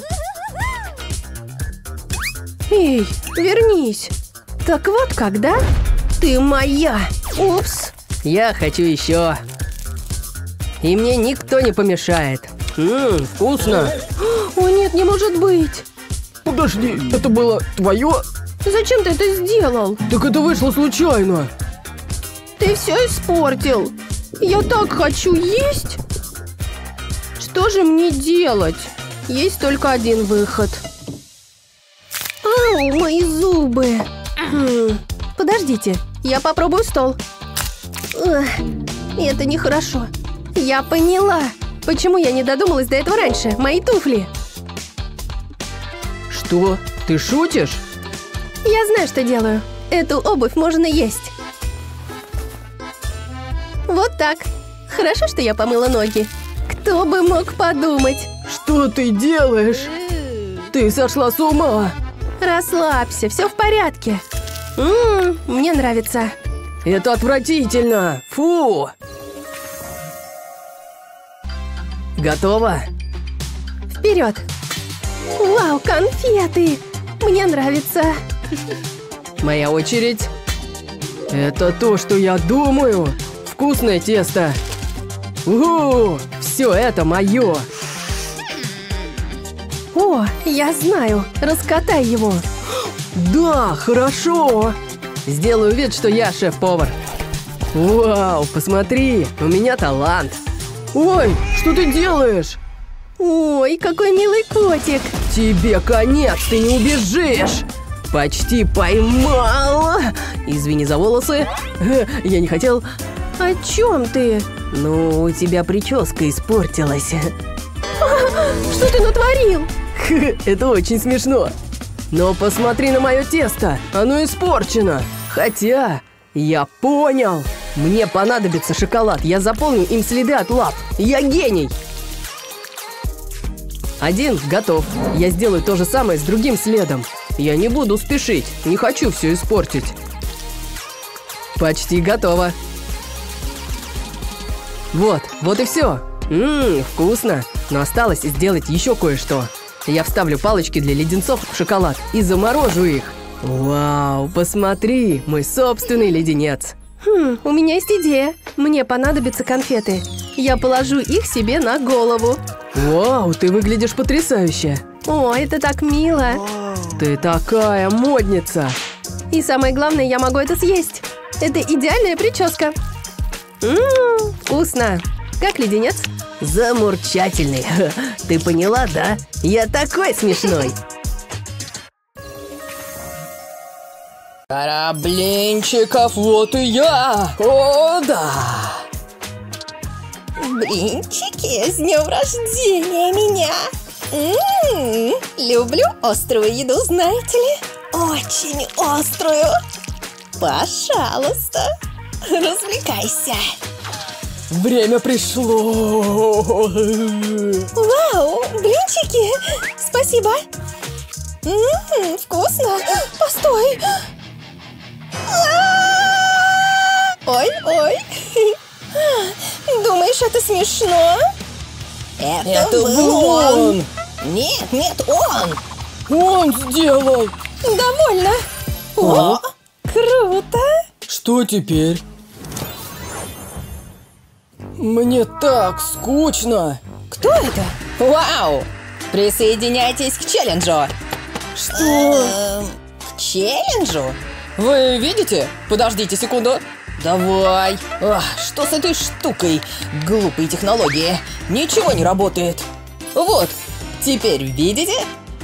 Эй, вернись. Так вот когда? Ты моя. Упс. Я хочу еще. И мне никто не помешает. Вкусно. О нет, не может быть. Подожди, это было твое? Зачем ты это сделал? Так это вышло случайно. Ты все испортил. Я так хочу есть. Что же мне делать? Есть только один выход. Ау, мои зубы. Подождите, я попробую стол. Это нехорошо. Я поняла. Почему я не додумалась до этого раньше? Мои туфли. Что? Ты шутишь? Я знаю, что делаю. Эту обувь можно есть. Вот так. Хорошо, что я помыла ноги. Кто бы мог подумать? Что ты делаешь? Ты сошла с ума. Расслабься, все в порядке. Мне нравится. Это отвратительно. Фу. Готово? Вперед. Вау, конфеты. Мне нравится. Моя очередь. Это то, что я думаю. Вкусное тесто. Все это мое. О, я знаю. Раскатай его. Да, хорошо. Сделаю вид, что я шеф-повар. Вау, посмотри, у меня талант. Ой, что ты делаешь? Ой, какой милый котик. Тебе конец, ты не убежишь. Почти поймал. Извини за волосы. Я не хотел. О чем ты? Ну, у тебя прическа испортилась. Что ты натворил? Это очень смешно. Но посмотри на мое тесто. Оно испорчено. Хотя, я понял. Мне понадобится шоколад. Я заполню им следы от лап. Я гений. Один готов. Я сделаю то же самое с другим следом. Я не буду спешить. Не хочу все испортить. Почти готово. Вот и все. Вкусно. Но осталось сделать еще кое-что. Я вставлю палочки для леденцов в шоколад и заморожу их. Вау, посмотри, мой собственный леденец. У меня есть идея. Мне понадобятся конфеты. Я положу их себе на голову. Вау, ты выглядишь потрясающе. О, это так мило. Ты такая модница. И самое главное, я могу это съесть. Это идеальная прическа. Вкусно. Как леденец? Замурчательный. Ты поняла, да? Я такой смешной. Пара блинчиков, вот и я. О, да. Блинчики, с днем рождения меня! Люблю острую еду, знаете ли? Очень острую. Пожалуйста, развлекайся. Время пришло. Вау, блинчики! Спасибо. Вкусно. Постой. Ой. Думаешь, это смешно? Это был он. Нет, он. Он сделал. Довольно. О, круто. Что теперь? Мне так скучно. Кто это? Вау! Присоединяйтесь к челленджу. Что? К челленджу? Вы видите? Подождите секунду. Давай. Что с этой штукой? Глупые технологии. Ничего не работает. Вот, теперь видите?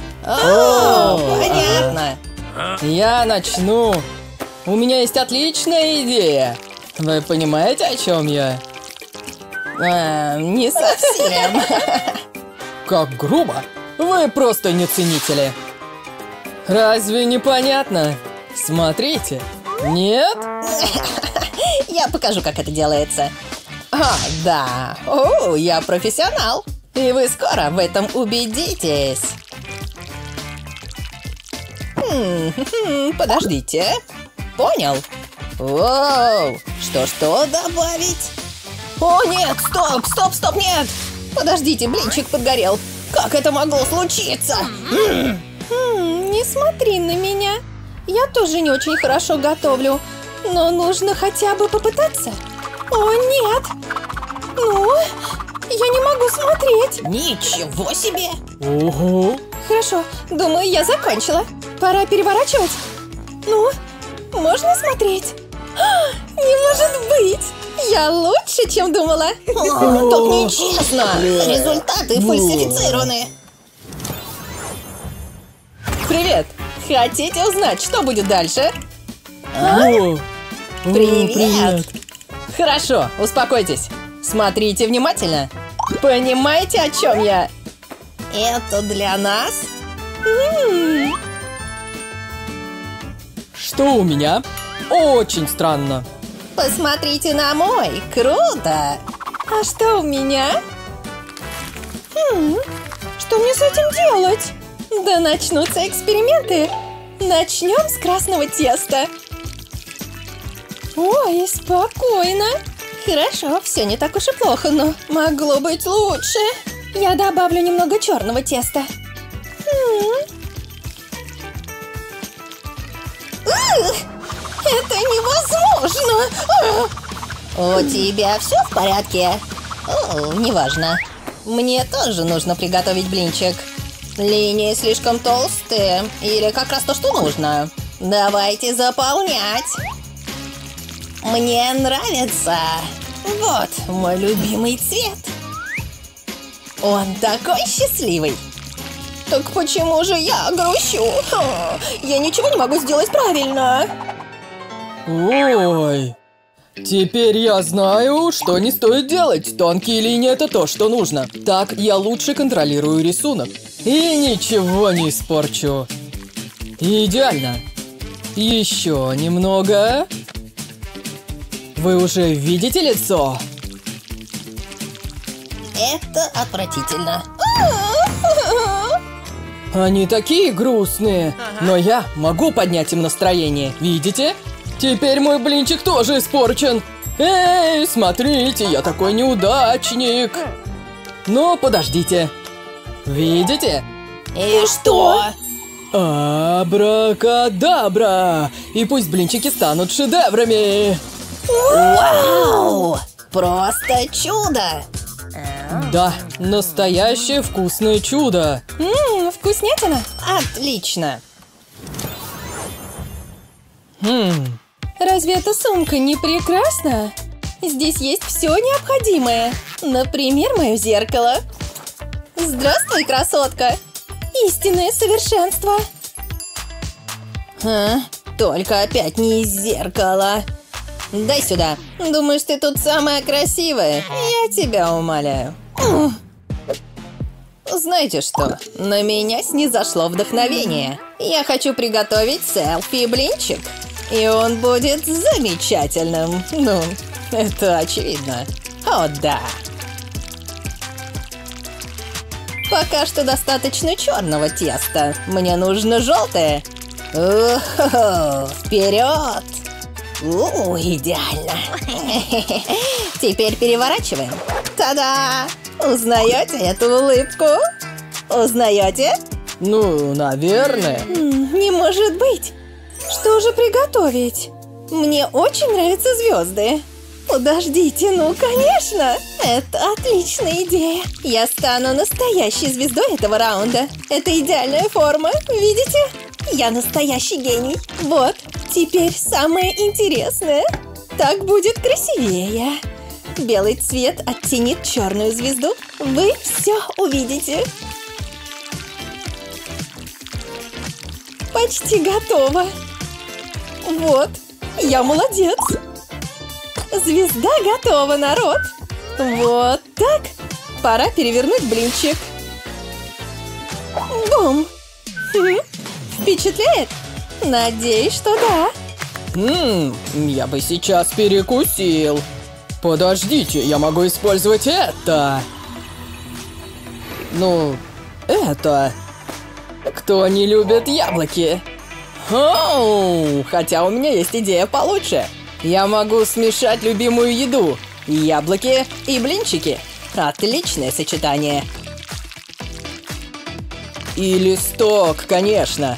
Понятно. Я начну. У меня есть отличная идея. Вы понимаете, о чем я? Не совсем. Как грубо. Вы просто не ценители. Разве не понятно? Смотрите. Нет? Я покажу, как это делается. Да. Я профессионал. И вы скоро в этом убедитесь. Подождите. Понял. Воу. Что добавить? О, нет, стоп, нет. Подождите, блинчик подгорел. Как это могло случиться? Не смотри на меня. Я тоже не очень хорошо готовлю. Но нужно хотя бы попытаться. О, нет. Ну, я не могу смотреть. Ничего себе. Ого. Хорошо, думаю, я закончила. Пора переворачивать. Ну, можно смотреть? Не может быть. Я лучше, чем думала. Так нечестно. Результаты фальсифицированы. Привет. Хотите узнать, что будет дальше? Привет. Хорошо, успокойтесь. Смотрите внимательно. Понимаете, о чем я? Это для нас? Что у меня? Очень странно. Посмотрите на мой. Круто. А что у меня? Что мне с этим делать? Да начнутся эксперименты. Начнем с красного теста. Ой, спокойно. Хорошо, все не так уж и плохо, но могло быть лучше. Я добавлю немного черного теста. Это невозможно! У тебя все в порядке? Неважно. Мне тоже нужно приготовить блинчик. Линии слишком толстые. Или как раз то, что нужно. Давайте заполнять. Мне нравится. Вот мой любимый цвет. Он такой счастливый. Так почему же я грущу? Я ничего не могу сделать правильно. Ой. Теперь я знаю, что не стоит делать. Тонкие линии – это то, что нужно. Так я лучше контролирую рисунок. И ничего не испорчу. Идеально. Еще немного. Вы уже видите лицо? Это отвратительно. Они такие грустные. Но я могу поднять им настроение. Видите? Теперь мой блинчик тоже испорчен. Эй, смотрите, я такой неудачник. Но подождите. Видите? И что? Абракадабра! И пусть блинчики станут шедеврами! Вау! Просто чудо! Да, настоящее вкусное чудо! Вкуснятина? Отлично! Разве эта сумка не прекрасна? Здесь есть все необходимое. Например, мое зеркало. Здравствуй, красотка! Истинное совершенство! Только опять не из зеркала. Дай сюда. Думаешь, ты тут самая красивая? Я тебя умоляю. Знаете что? На меня снизошло вдохновение. Я хочу приготовить селфи-блинчик. И он будет замечательным. Ну, это очевидно. О, да. Пока что достаточно черного теста. Мне нужно желтое. Вперед! Идеально. Теперь переворачиваем. Та-да! Узнаете эту улыбку? Узнаете? Ну, наверное. Не может быть. Что же приготовить? Мне очень нравятся звезды. Подождите, ну, конечно! Это отличная идея. Я стану настоящей звездой этого раунда. Это идеальная форма, видите? Я настоящий гений. Вот, теперь самое интересное. Так будет красивее. Белый цвет оттенит черную звезду. Вы все увидите. Почти готово. Вот, я молодец. Звезда готова, народ. Вот так. Пора перевернуть блинчик. Бум. Впечатляет? Надеюсь, что да. Я бы сейчас перекусил. Подождите, я могу использовать это. Ну, это. Кто не любит яблоки? Хотя у меня есть идея получше. Я могу смешать любимую еду. Яблоки и блинчики. Отличное сочетание. И листок, конечно.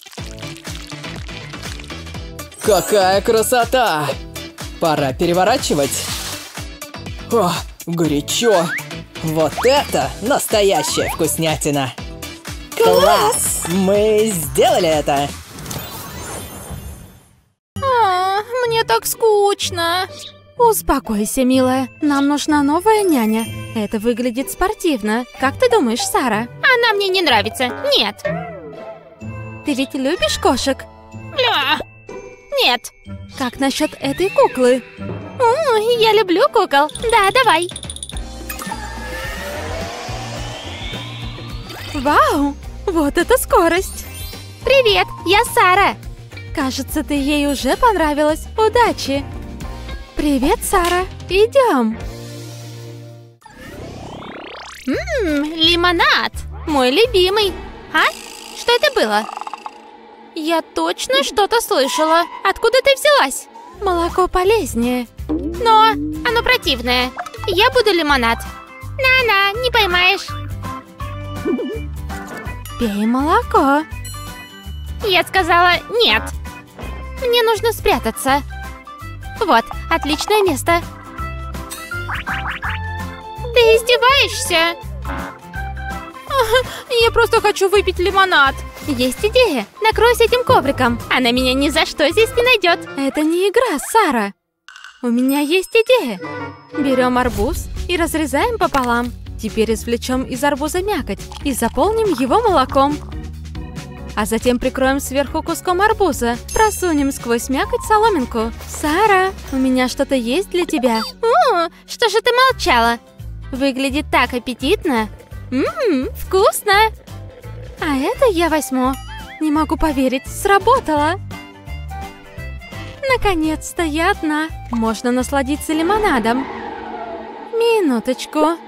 Какая красота! Пора переворачивать. О, горячо. Вот это настоящая вкуснятина. Класс! Мы сделали это. Мне так скучно. Успокойся, милая. Нам нужна новая няня. Это выглядит спортивно. Как ты думаешь, Сара? Она мне не нравится. Нет. Ты ведь любишь кошек? Бля. Нет. Как насчет этой куклы? Я люблю кукол. Да, давай. Вау! Вот это скорость! Привет, я Сара. Кажется, ты ей уже понравилась. Удачи! Привет, Сара. Идем. Лимонад. Мой любимый. А? Что это было? Я точно что-то слышала. Откуда ты взялась? Молоко полезнее. Но оно противное. Я буду лимонад. На-на, не поймаешь. Пей молоко. Я сказала нет. Мне нужно спрятаться. Вот, отличное место. Ты издеваешься? Я просто хочу выпить лимонад. Есть идея. Накройся этим ковриком. Она меня ни за что здесь не найдет. Это не игра, Сара. У меня есть идея. Берем арбуз и разрезаем пополам. Теперь извлечем из арбуза мякоть и заполним его молоком. А затем прикроем сверху куском арбуза. Просунем сквозь мякоть соломинку. Сара, у меня что-то есть для тебя. Что же ты молчала? Выглядит так аппетитно. Вкусно. А это я возьму. Не могу поверить, сработало. Наконец-то я одна. Можно насладиться лимонадом. Минуточку.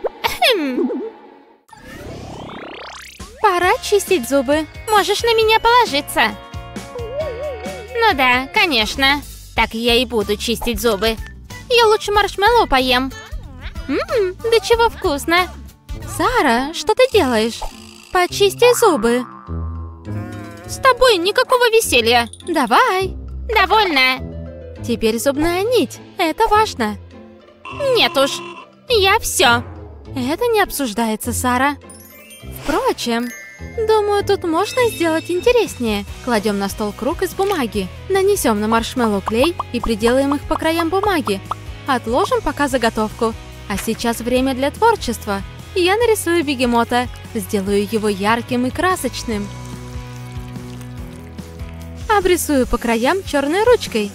Пора чистить зубы. Можешь на меня положиться. Ну да, конечно. Так я и буду чистить зубы. Я лучше маршмеллоу поем. Да чего вкусно. Сара, что ты делаешь? Почисти зубы. С тобой никакого веселья. Давай. Довольно. Теперь зубная нить. Это важно. Нет уж. Я все. Это не обсуждается, Сара. Впрочем, думаю, тут можно сделать интереснее. Кладем на стол круг из бумаги. Нанесем на маршмеллоу клей и приделаем их по краям бумаги. Отложим пока заготовку. А сейчас время для творчества. Я нарисую бегемота. Сделаю его ярким и красочным. Обрисую по краям черной ручкой.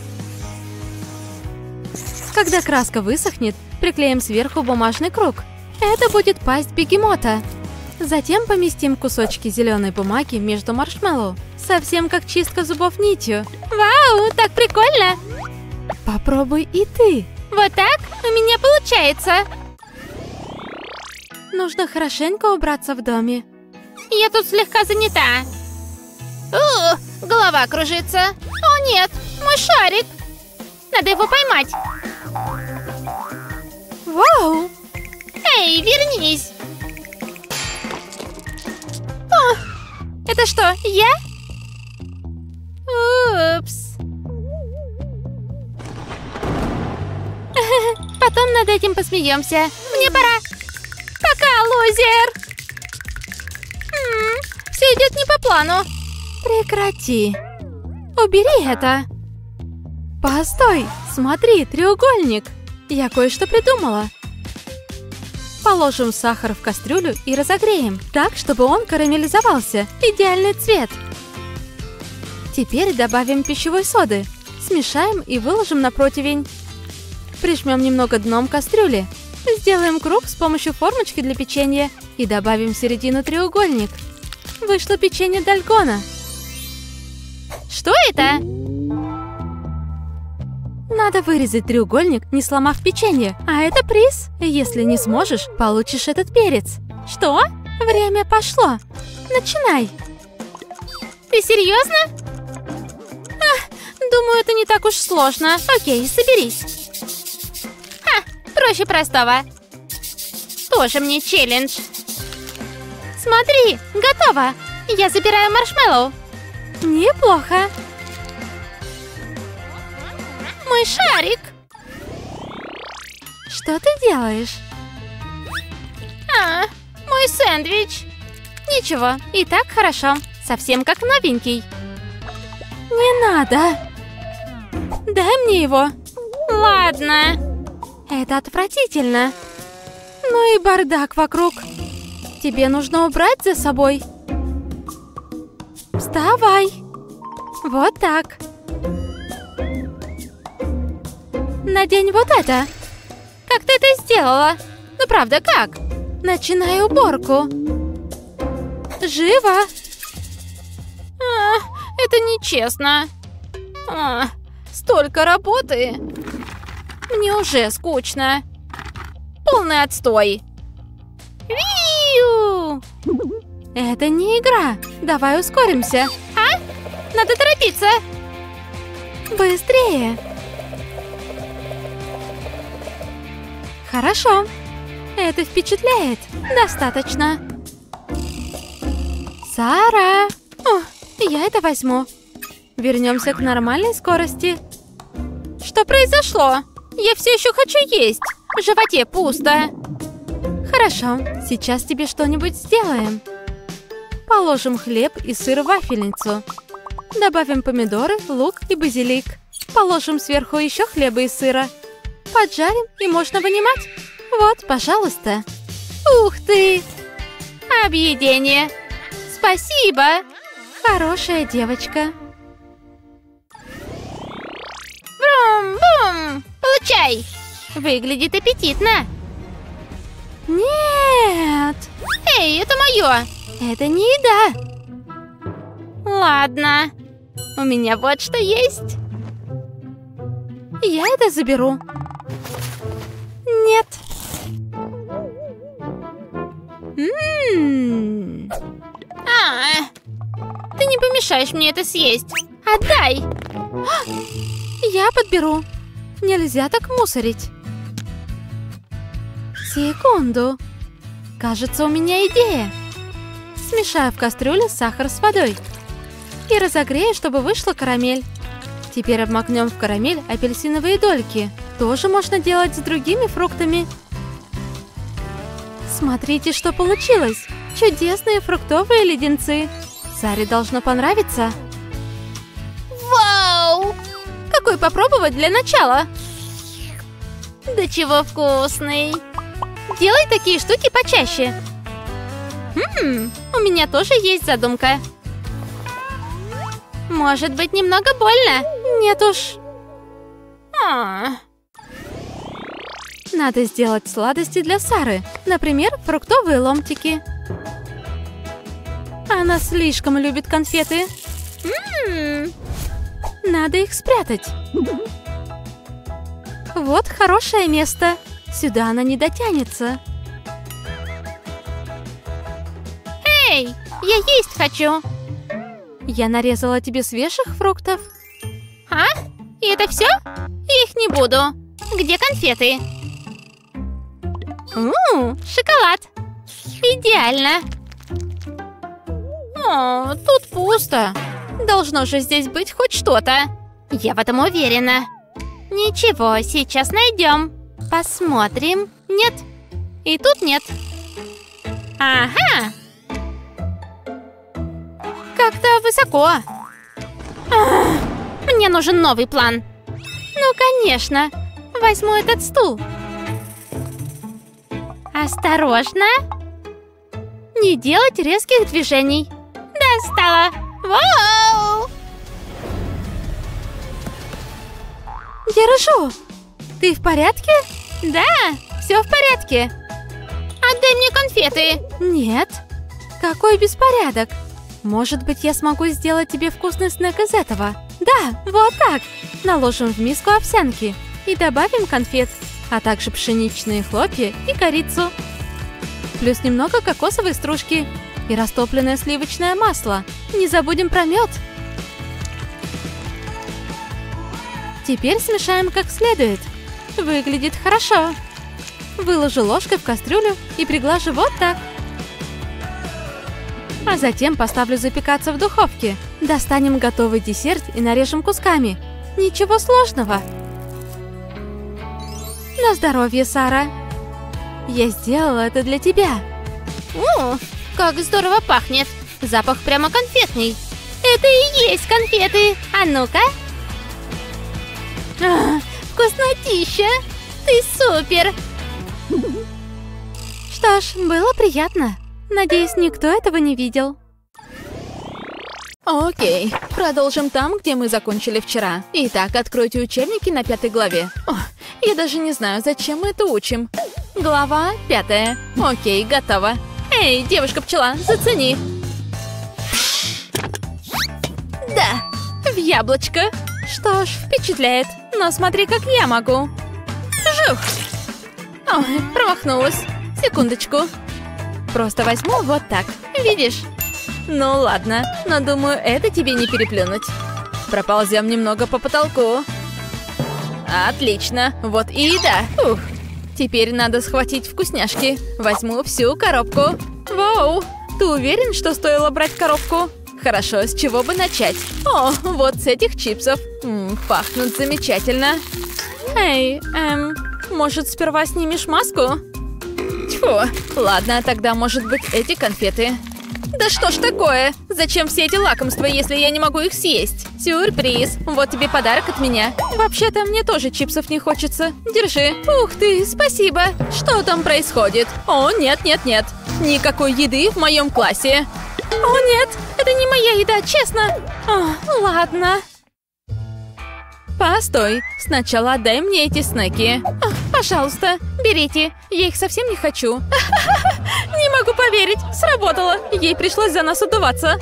Когда краска высохнет, приклеим сверху бумажный круг. Это будет пасть бегемота. Затем поместим кусочки зеленой бумаги между маршмеллоу. Совсем как чистка зубов нитью. Вау, так прикольно. Попробуй и ты. Вот так у меня получается. Нужно хорошенько убраться в доме. Я тут слегка занята. Голова кружится. О нет, мой шарик. Надо его поймать. Вау! Эй, вернись. Это что, я? Упс. Потом над этим посмеемся. Мне пора. Пока, лузер. Все идет не по плану. Прекрати. Убери это. Постой, смотри, треугольник. Я кое-что придумала. Положим сахар в кастрюлю и разогреем, так, чтобы он карамелизовался. Идеальный цвет. Теперь добавим пищевой соды. Смешаем и выложим на противень. Прижмем немного дном кастрюли. Сделаем круг с помощью формочки для печенья и добавим в середину треугольник. Вышло печенье дальгона. Что это? Надо вырезать треугольник, не сломав печенье. А это приз. Если не сможешь, получишь этот перец. Что? Время пошло. Начинай. Ты серьезно? Думаю, это не так уж сложно. Окей, соберись. Проще простого. Тоже мне челлендж. Смотри, готово. Я забираю маршмеллоу. Неплохо. Мой шарик. Что ты делаешь? Мой сэндвич. Ничего, и так хорошо. Совсем как новенький. Не надо. Дай мне его. Ладно. Это отвратительно. Ну и бардак вокруг. Тебе нужно убрать за собой. Вставай. Вот так. Надень вот это. Как ты это сделала? Ну правда, как? Начинай уборку. Живо. Это нечестно. Столько работы. Мне уже скучно. Полный отстой. Виу! Это не игра. Давай ускоримся. Надо торопиться. Быстрее. Хорошо. Это впечатляет. Достаточно. Сара. Я это возьму. Вернемся к нормальной скорости. Что произошло? Я все еще хочу есть. В животе пусто. Хорошо. Сейчас тебе что-нибудь сделаем. Положим хлеб и сыр в вафельницу. Добавим помидоры, лук и базилик. Положим сверху еще хлеба и сыра. Поджарим и можно вынимать. Вот, пожалуйста. Ух ты! Объедение! Спасибо! Хорошая девочка. Брум-бум! Получай! Выглядит аппетитно. Нет! Эй, это мое! Это не еда. Ладно. У меня вот что есть. Я это заберу. Нет. Ты не помешаешь мне это съесть. Отдай! Я подберу. Нельзя так мусорить. Секунду. Кажется, у меня идея. Смешаю в кастрюле сахар с водой. И разогрею, чтобы вышла карамель. Теперь обмакнем в карамель апельсиновые дольки. Тоже можно делать с другими фруктами. Смотрите, что получилось. Чудесные фруктовые леденцы. Саре должно понравиться. Вау! Какой попробовать для начала? Да чего вкусный! Делай такие штуки почаще. У меня тоже есть задумка. Может быть, немного больно? Нет уж. Надо сделать сладости для Сары. Например, фруктовые ломтики. Она слишком любит конфеты. Надо их спрятать. Вот хорошее место. Сюда она не дотянется. Эй, я есть хочу. Я нарезала тебе свежих фруктов. А? И это все? Их не буду. Где конфеты? Шоколад. Идеально. О, тут пусто. Должно же здесь быть хоть что-то. Я в этом уверена. Ничего, сейчас найдем. Посмотрим. Нет. И тут нет. Ага. Как-то высоко. Мне нужен новый план. Ну, конечно. Возьму этот стул. Осторожно. Не делать резких движений. Достала. Вау! Держу. Ты в порядке? Да, все в порядке. Отдай мне конфеты. Нет. Какой беспорядок. Может быть, я смогу сделать тебе вкусный снэк из этого? Да, вот так. Наложим в миску овсянки и добавим конфет, а также пшеничные хлопья и корицу. Плюс немного кокосовой стружки и растопленное сливочное масло. Не забудем про мед. Теперь смешаем как следует. Выглядит хорошо. Выложу ложкой в кастрюлю и приглажу вот так. А затем поставлю запекаться в духовке. Достанем готовый десерт и нарежем кусками. Ничего сложного. На здоровье, Сара. Я сделала это для тебя. Как здорово пахнет. Запах прямо конфетный. Это и есть конфеты. А ну-ка. Вкуснотища. Ты супер. Что ж, было приятно. Надеюсь, никто этого не видел. Окей, продолжим там, где мы закончили вчера. Итак, откройте учебники на 5 главе. Я даже не знаю, зачем мы это учим. Глава 5. Окей, готово. Эй, девушка-пчела, зацени. Да, в яблочко. Что ж, впечатляет. Но смотри, как я могу. Жух. Ой, промахнулась. Секундочку. Просто возьму вот так. Видишь? Ну ладно, но думаю, это тебе не переплюнуть. Проползем немного по потолку. Отлично, вот и еда. Теперь надо схватить вкусняшки. Возьму всю коробку. Вау, ты уверен, что стоило брать коробку? Хорошо, с чего бы начать? О, вот с этих чипсов. Пахнут замечательно. Эй, может, сперва снимешь маску? Тьфу, ладно, тогда, может быть, эти конфеты. Да что ж такое? Зачем все эти лакомства, если я не могу их съесть? Сюрприз! Вот тебе подарок от меня. Вообще-то мне тоже чипсов не хочется. Держи. Ух ты, спасибо. Что там происходит? О, нет, нет, нет. Никакой еды в моем классе. О, нет, это не моя еда, честно. О, ладно. Постой, сначала отдай мне эти снеки. Пожалуйста, берите. Я их совсем не хочу. Не могу поверить, сработало. Ей пришлось за нас отдуваться.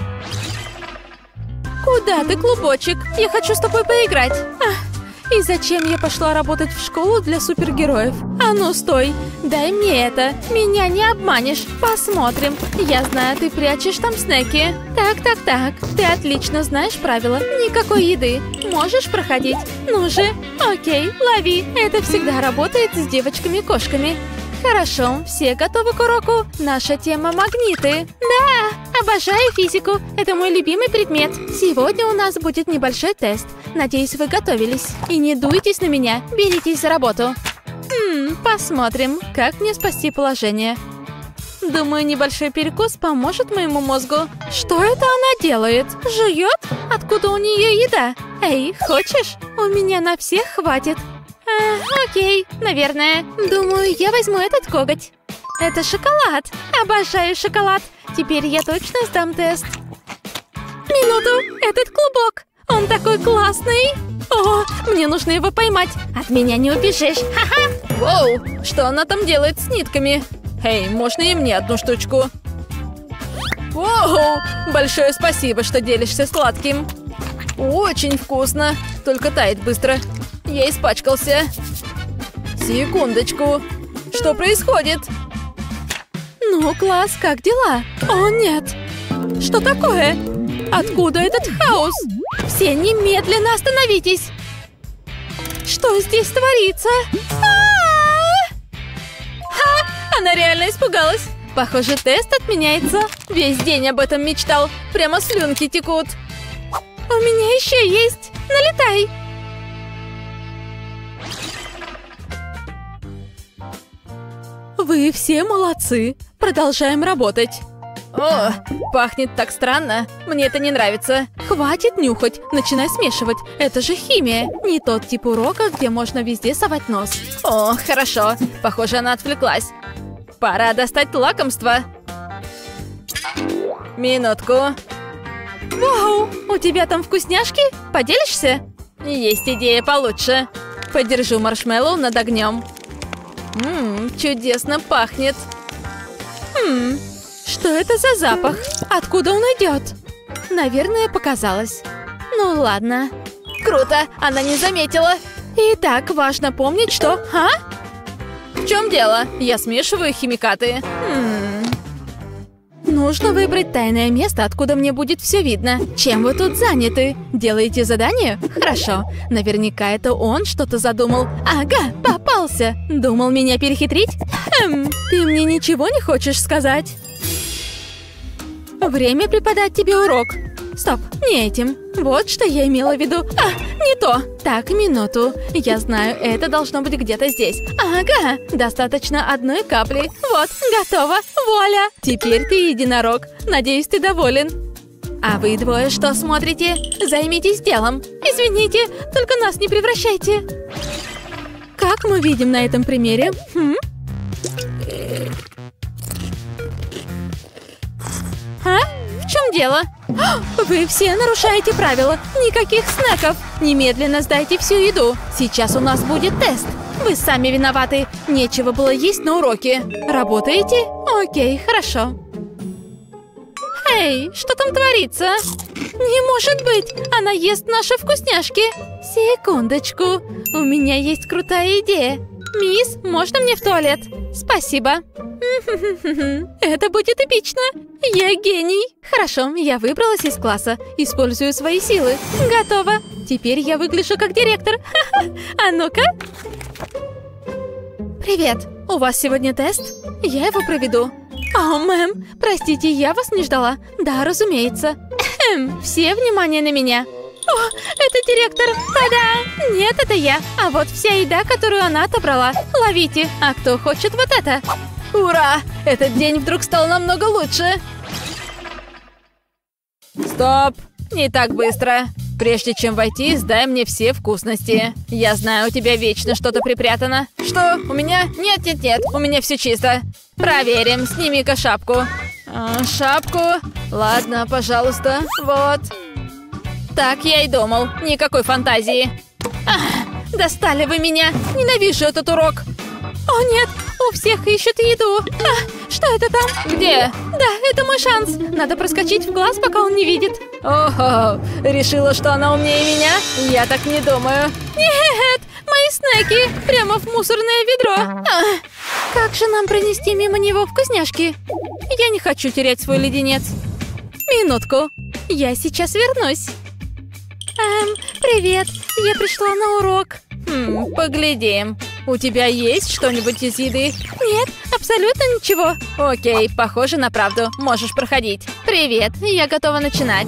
Куда ты, клубочек? Я хочу с тобой поиграть. И зачем я пошла работать в школу для супергероев? А ну, стой! Дай мне это! Меня не обманешь! Посмотрим! Я знаю, ты прячешь там снеки. Так. Ты отлично знаешь правила. Никакой еды. Можешь проходить? Ну же! Окей, лови! Это всегда работает с девочками-кошками. Хорошо, все готовы к уроку? Наша тема — магниты. Да, обожаю физику. Это мой любимый предмет. Сегодня у нас будет небольшой тест. Надеюсь, вы готовились. И не дуйтесь на меня, беритесь за работу. Посмотрим, как мне спасти положение. Думаю, небольшой перекус поможет моему мозгу. Что это она делает? Жует? Откуда у нее еда? Эй, хочешь? У меня на всех хватит. Окей, наверное. Думаю, я возьму этот коготь. Это шоколад. Обожаю шоколад. Теперь я точно сдам тест. Минуту, этот клубок. Он такой классный. О, мне нужно его поймать. От меня не убежишь. Ха-ха. Воу, что она там делает с нитками? Эй, можно и мне одну штучку? Воу, большое спасибо, что делишься сладким. Очень вкусно, только тает быстро. Я испачкался. Секундочку. Что происходит? Ну, класс, как дела? О, нет. Что такое? Откуда этот хаос? Все немедленно остановитесь. Что здесь творится? Она реально испугалась. Похоже, тест отменяется. Весь день об этом мечтал. Прямо слюнки текут. У меня еще есть. Налетай. Вы все молодцы. Продолжаем работать. О, пахнет так странно. Мне это не нравится. Хватит нюхать. Начинай смешивать. Это же химия. Не тот тип урока, где можно везде совать нос. О, хорошо. Похоже, она отвлеклась. Пора достать лакомство. Минутку. Вау, у тебя там вкусняшки? Поделишься? Есть идея получше. Подержу маршмеллоу над огнем. Чудесно пахнет. Что это за запах? Откуда он идет? Наверное, показалось. Ну ладно. Круто, она не заметила. Итак, важно помнить, что... В чем дело? Я смешиваю химикаты. Нужно выбрать тайное место, откуда мне будет все видно. Чем вы тут заняты? Делаете задание? Хорошо. Наверняка это он что-то задумал. Ага, попался. Думал меня перехитрить? Ты мне ничего не хочешь сказать? Время преподать тебе урок. Стоп, не этим. Вот что я имела в виду. Не то. Так, минуту. Я знаю, это должно быть где-то здесь. Ага, достаточно одной капли. Вот, готово. Вуаля. Теперь ты единорог. Надеюсь, ты доволен. А вы двое что смотрите? Займитесь делом. Извините, только нас не превращайте. Как мы видим на этом примере? В чем дело? Вы все нарушаете правила. Никаких снеков. Немедленно сдайте всю еду. Сейчас у нас будет тест. Вы сами виноваты. Нечего было есть на уроке. Работаете? Окей, хорошо. Эй, что там творится? Не может быть! Она ест наши вкусняшки. Секундочку. У меня есть крутая идея. Мисс, можно мне в туалет? Спасибо. Это будет эпично. Я гений. Хорошо, я выбралась из класса. Использую свои силы. Готово. Теперь я выгляжу как директор. А ну-ка. Привет. У вас сегодня тест? Я его проведу. О, мэм, простите, я вас не ждала. Да, разумеется. Все внимание на меня. О, это директор. Та-да! Нет, это я. А вот вся еда, которую она отобрала. Ловите. А кто хочет вот это? Ура! Этот день вдруг стал намного лучше. Стоп! Не так быстро. Прежде чем войти, сдай мне все вкусности. Я знаю, у тебя вечно что-то припрятано. Что? У меня? Нет, у меня все чисто. Проверим. Сними-ка шапку. Шапку? Ладно, пожалуйста. Вот. Так я и думал. Никакой фантазии. Достали вы меня. Ненавижу этот урок. О, нет, у всех ищут еду. Что это там? Где? Да, это мой шанс. Надо проскочить в класс, пока он не видит. Ого, решила, что она умнее меня? Я так не думаю. Нет, мои снеки прямо в мусорное ведро. Как же нам пронести мимо него вкусняшки? Я не хочу терять свой леденец. Минутку, я сейчас вернусь. Привет, я пришла на урок. Поглядим. У тебя есть что-нибудь из еды? Нет, абсолютно ничего. Окей, похоже на правду. Можешь проходить. Привет, я готова начинать.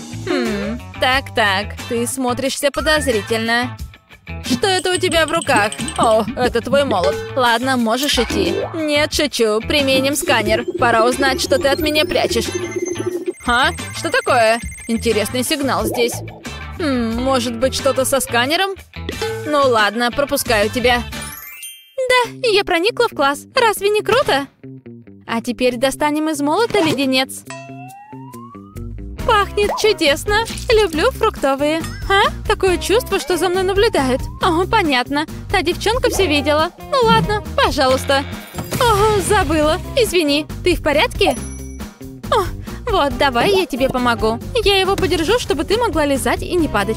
Так, ты смотришься подозрительно. Что это у тебя в руках? О, это твой молот. Ладно, можешь идти. Нет, шучу. Применим сканер. Пора узнать, что ты от меня прячешь. Что такое? Интересный сигнал здесь. Может быть, что-то со сканером? Ну ладно, пропускаю тебя. Да, я проникла в класс. Разве не круто? А теперь достанем из молота леденец. Пахнет чудесно. Люблю фруктовые. Такое чувство, что за мной наблюдают. О, понятно. Та девчонка все видела. Ну ладно, пожалуйста. О, забыла. Извини, ты в порядке? О, вот, давай я тебе помогу. Я его подержу, чтобы ты могла лизать и не падать.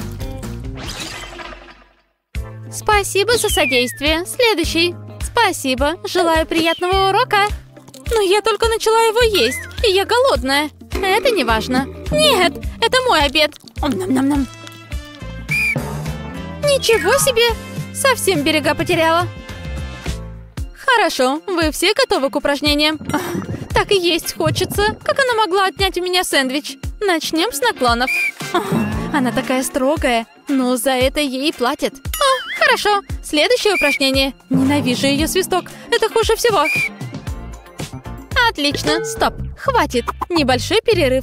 Спасибо за содействие. Следующий. Спасибо. Желаю приятного урока. Но я только начала его есть, и я голодная. Это не важно. Нет, это мой обед. Нам-нам-нам. Ничего себе. Совсем берега потеряла. Хорошо, вы все готовы к упражнениям? Так и есть хочется. Как она могла отнять у меня сэндвич? Начнем с наклонов. Она такая строгая, но за это ей платят. Хорошо. Следующее упражнение. Ненавижу ее свисток. Это хуже всего. Отлично. Стоп. Хватит. Небольшой перерыв.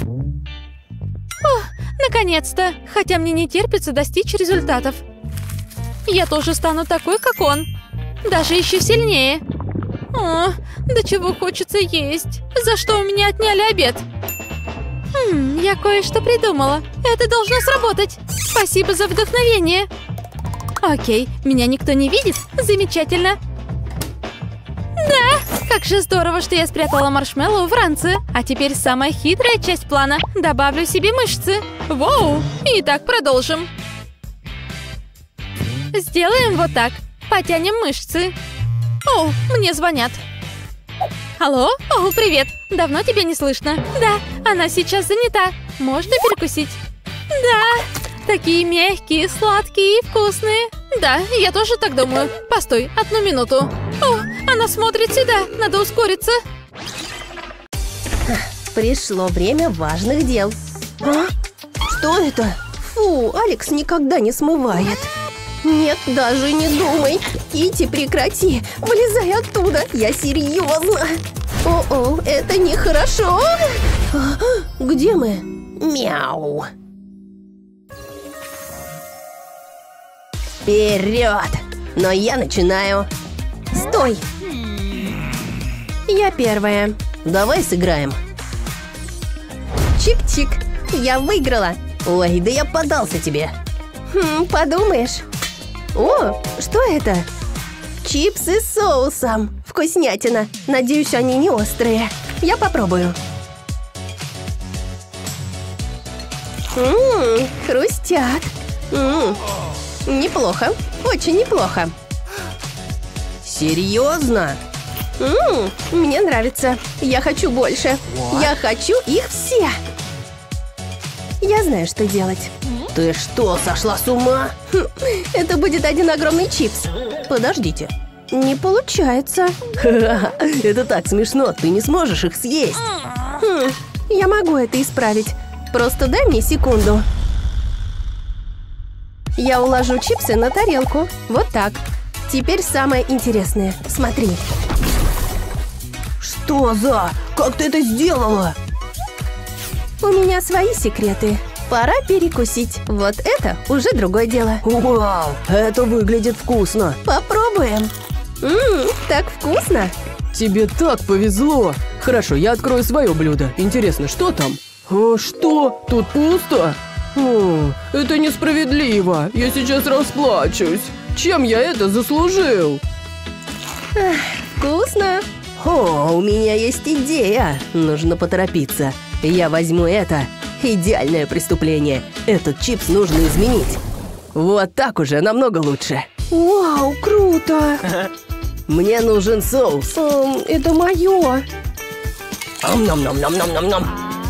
Наконец-то. Хотя мне не терпится достичь результатов. Я тоже стану такой, как он. Даже еще сильнее. До чего хочется есть. За что у меня отняли обед? Я кое-что придумала. Это должно сработать. Спасибо за вдохновение. Окей, меня никто не видит? Замечательно. Да, как же здорово, что я спрятала маршмеллоу в ранце. А теперь самая хитрая часть плана. Добавлю себе мышцы. Воу! Итак, продолжим. Сделаем вот так. Потянем мышцы. О, мне звонят. Алло? О, привет. Давно тебя не слышно. Да, она сейчас занята. Можно перекусить? Да. Такие мягкие, сладкие и вкусные. Да, я тоже так думаю. Постой, 1 минуту. О, она смотрит сюда. Надо ускориться. Пришло время важных дел. Что это? Фу, Алекс никогда не смывает. Нет, даже не думай. Китти, прекрати. Вылезай оттуда. Я серьезно. О-о, это нехорошо. Где мы? Мяу. Вперед! Но я начинаю. Стой! Я первая. Давай сыграем. Чик-чик. Я выиграла. Ой, да я поддался тебе. Подумаешь. О, что это? Чипсы с соусом. Вкуснятина. Надеюсь, они не острые. Я попробую. Хрустят. Неплохо. Очень неплохо. Серьезно? Мне нравится. Я хочу больше. Я хочу их все. Я знаю, что делать. Ты что, сошла с ума? Это будет один огромный чипс. Подождите. Не получается. Это так смешно. Ты не сможешь их съесть. Я могу это исправить. Просто дай мне секунду. Я уложу чипсы на тарелку. Вот так. Теперь самое интересное. Смотри. Что за? Как ты это сделала? У меня свои секреты. Пора перекусить. Вот это уже другое дело. Вау, это выглядит вкусно. Попробуем. Так вкусно. Тебе так повезло. Хорошо, я открою свое блюдо. Интересно, что там? Что? Тут пусто? Это несправедливо. Я сейчас расплачусь. Чем я это заслужил? Вкусно. О, у меня есть идея. Нужно поторопиться. Я возьму это. Идеальное преступление. Этот чипс нужно изменить. Вот так уже намного лучше. Вау, круто. Мне нужен соус. Это мое. Ам-нам-нам-нам-нам-нам-нам.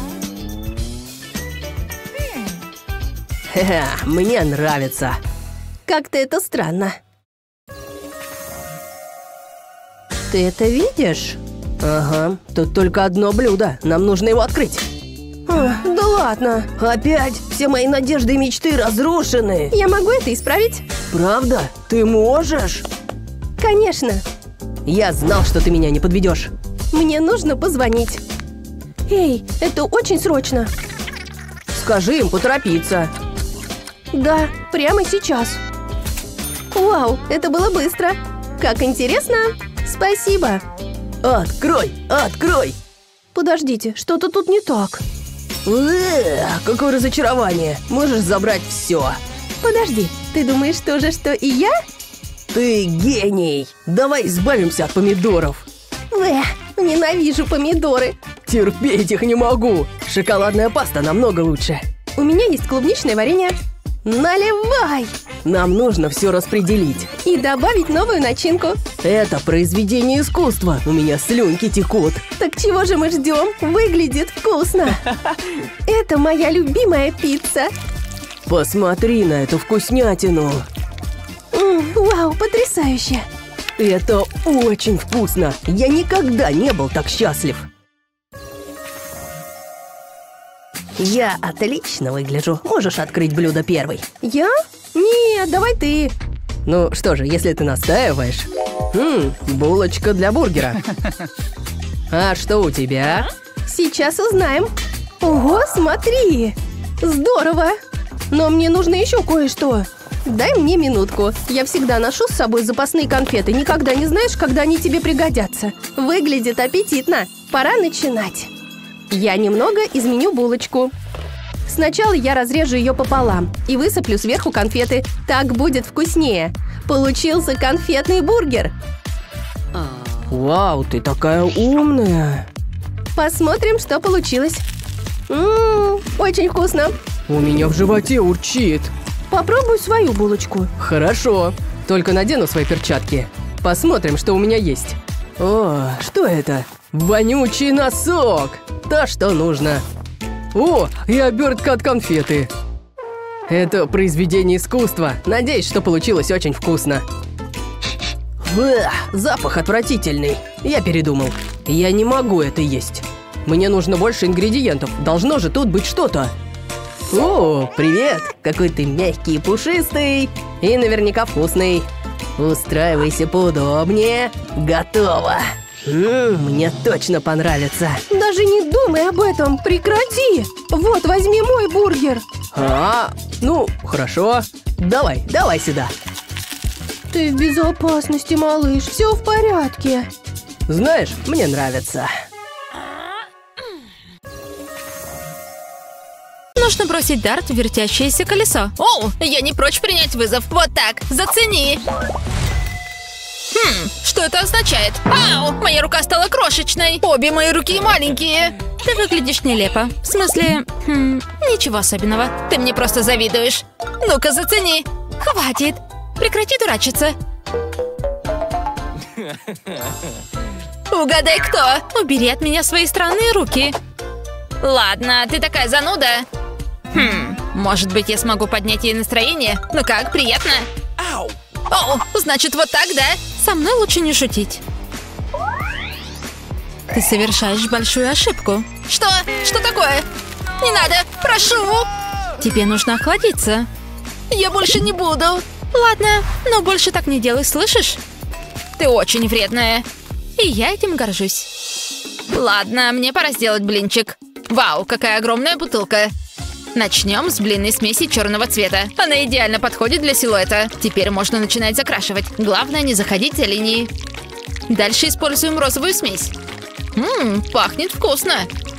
Ха-ха, мне нравится. Как-то это странно. Ты это видишь? Ага, тут только одно блюдо. Нам нужно его открыть. Да ладно. Опять все мои надежды и мечты разрушены. Я могу это исправить? Правда? Ты можешь? Конечно. Я знал, что ты меня не подведешь. Мне нужно позвонить. Эй, это очень срочно. Скажи им поторопиться. Да, прямо сейчас. Вау, это было быстро. Как интересно. Спасибо. Открой, открой. Подождите, что-то тут не так. Какое разочарование. Можешь забрать все. Подожди, ты думаешь тоже, что и я? Ты гений. Давай избавимся от помидоров. Ненавижу помидоры. Терпеть их не могу. Шоколадная паста намного лучше. У меня есть клубничное варенье. Наливай! Нам нужно все распределить. И добавить новую начинку. Это произведение искусства. У меня слюнки текут. Так чего же мы ждем? Выглядит вкусно. Это моя любимая пицца. Посмотри на эту вкуснятину. Вау, потрясающе. Это очень вкусно. Я никогда не был так счастлив. Я отлично выгляжу. Можешь открыть блюдо первый. Я? Нет, давай ты. Ну что же, если ты настаиваешь. Булочка для бургера. А что у тебя? Сейчас узнаем. Ого, смотри. Здорово. Но мне нужно еще кое-что. Дай мне минутку. Я всегда ношу с собой запасные конфеты. Никогда не знаешь, когда они тебе пригодятся. Выглядит аппетитно. Пора начинать. Я немного изменю булочку. Сначала я разрежу ее пополам и высыплю сверху конфеты. Так будет вкуснее. Получился конфетный бургер. Вау, ты такая умная. Посмотрим, что получилось. Очень вкусно. У меня в животе урчит. Попробуй свою булочку. Хорошо. Только надену свои перчатки. Посмотрим, что у меня есть. О, что это? Вонючий носок. То, что нужно. О, и обертка от конфеты. Это произведение искусства. Надеюсь, что получилось очень вкусно. Запах отвратительный. Я передумал. Я не могу это есть. Мне нужно больше ингредиентов. Должно же тут быть что-то. О, привет! Какой ты мягкий и пушистый. И наверняка вкусный. Устраивайся поудобнее. Готово. Мне точно понравится. Даже не думай об этом. Прекрати. Вот, возьми мой бургер. Ну, хорошо. Давай сюда. Ты в безопасности, малыш. Все в порядке. Знаешь, мне нравится. Нужно бросить дарт в вертящееся колесо. О, я не прочь принять вызов. Вот так, зацени. Что это означает? Ау, моя рука стала крошечной. Обе мои руки маленькие. Ты выглядишь нелепо. В смысле, ничего особенного. Ты мне просто завидуешь. Ну-ка, зацени. Хватит. Прекрати дурачиться. Угадай, кто? Убери от меня свои странные руки. Ладно, ты такая зануда. Может быть, я смогу поднять ей настроение? Ну как, приятно? О, значит, вот так, да? Со мной лучше не шутить. Ты совершаешь большую ошибку. Что? Что такое? Не надо, прошу! Тебе нужно охладиться. Я больше не буду. Ладно, но больше так не делай, слышишь? Ты очень вредная. И я этим горжусь. Ладно, мне пора сделать блинчик. Вау, какая огромная бутылка. Начнем с блинной смеси черного цвета. Она идеально подходит для силуэта. Теперь можно начинать закрашивать. Главное, не заходить за линии. Дальше используем розовую смесь. Пахнет вкусно.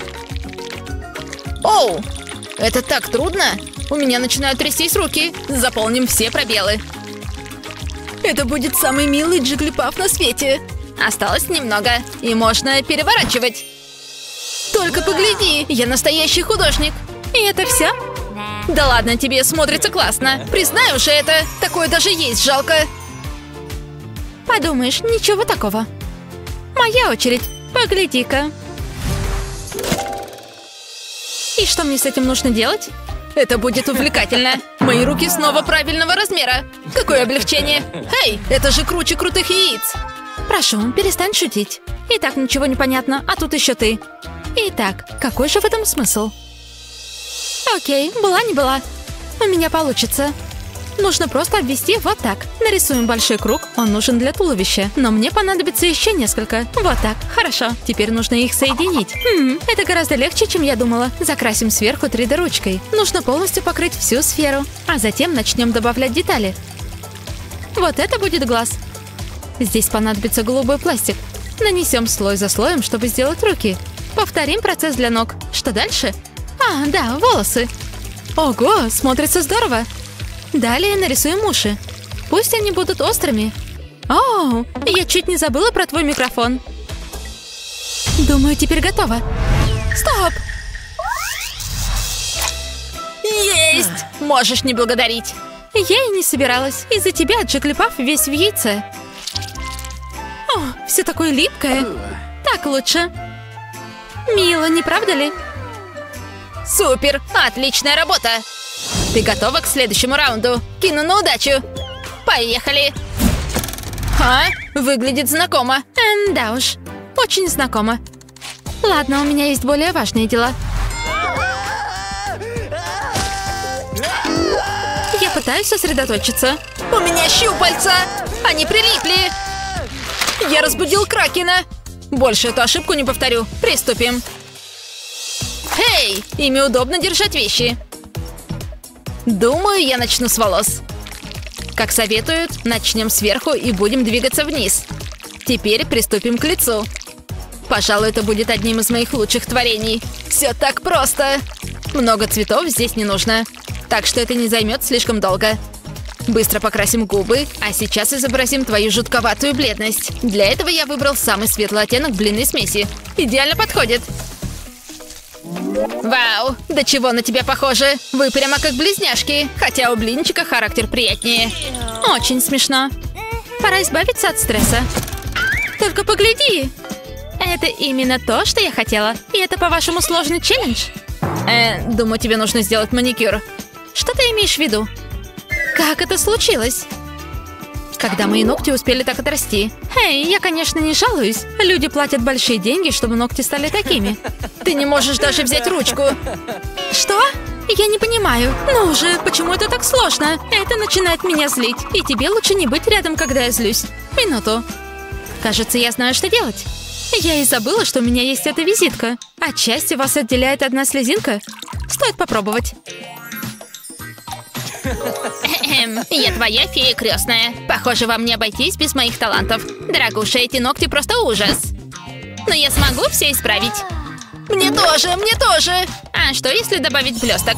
Оу, это так трудно. У меня начинают трястись руки. Заполним все пробелы. Это будет самый милый Джиглипаф на свете. Осталось немного, и можно переворачивать. Только погляди, я настоящий художник. И это все? Да ладно тебе, смотрится классно. Признай уже это. Такое даже есть жалко. Подумаешь, ничего такого. Моя очередь. Погляди-ка. И что мне с этим нужно делать? Это будет увлекательно. Мои руки снова правильного размера. Какое облегчение. Эй, это же круче крутых яиц. Прошу, перестань шутить. И так ничего не понятно, а тут еще ты. Итак, какой же в этом смысл? Окей, была не была. У меня получится. Нужно просто обвести вот так. Нарисуем большой круг, он нужен для туловища. Но мне понадобится еще несколько. Вот так, хорошо. Теперь нужно их соединить. Это гораздо легче, чем я думала. Закрасим сверху 3D ручкой. Нужно полностью покрыть всю сферу. А затем начнем добавлять детали. Вот это будет глаз. Здесь понадобится голубой пластик. Нанесем слой за слоем, чтобы сделать руки. Повторим процесс для ног. Что дальше? А, да, волосы. Ого, смотрится здорово. Далее нарисуем уши. Пусть они будут острыми. Оу, я чуть не забыла про твой микрофон. Думаю, теперь готово. Стоп! Есть! Можешь не благодарить. Я и не собиралась. Из-за тебя Джиглипаф весь в яйце. О, все такое липкое. Так лучше. Мило, не правда ли? Супер! Отличная работа! Ты готова к следующему раунду? Кину на удачу! Поехали! А? Выглядит знакомо. Да уж, очень знакомо. Ладно, у меня есть более важные дела. Я пытаюсь сосредоточиться. У меня щупальца! Они прилипли! Я разбудил Кракена! Больше эту ошибку не повторю. Приступим. Эй, ими удобно держать вещи. Думаю, я начну с волос. Как советуют, начнем сверху и будем двигаться вниз. Теперь приступим к лицу. Пожалуй, это будет одним из моих лучших творений. Все так просто. Много цветов здесь не нужно, так что это не займет слишком долго. Быстро покрасим губы, а сейчас изобразим твою жутковатую бледность. Для этого я выбрал самый светлый оттенок блинной смеси. Идеально подходит. Вау, до чего на тебя похожи? Вы прямо как близняшки, хотя у блинчика характер приятнее. Очень смешно. Пора избавиться от стресса. Только погляди. Это именно то, что я хотела. И это, по-вашему, сложный челлендж? Думаю, тебе нужно сделать маникюр. Что ты имеешь в виду? Как это случилось? Когда мои ногти успели так отрасти? Эй, я, конечно, не жалуюсь. Люди платят большие деньги, чтобы ногти стали такими. Ты не можешь даже взять ручку. Что? Я не понимаю. Ну же, почему это так сложно? Это начинает меня злить. И тебе лучше не быть рядом, когда я злюсь. Минуту. Кажется, я знаю, что делать. Я и забыла, что у меня есть эта визитка. Отчасти вас отделяет одна слезинка. Стоит попробовать. Я твоя фея крестная. Похоже, вам не обойтись без моих талантов. Дорогуша, эти ногти просто ужас. Но я смогу все исправить. Мне тоже, мне тоже. А что, если добавить блесток?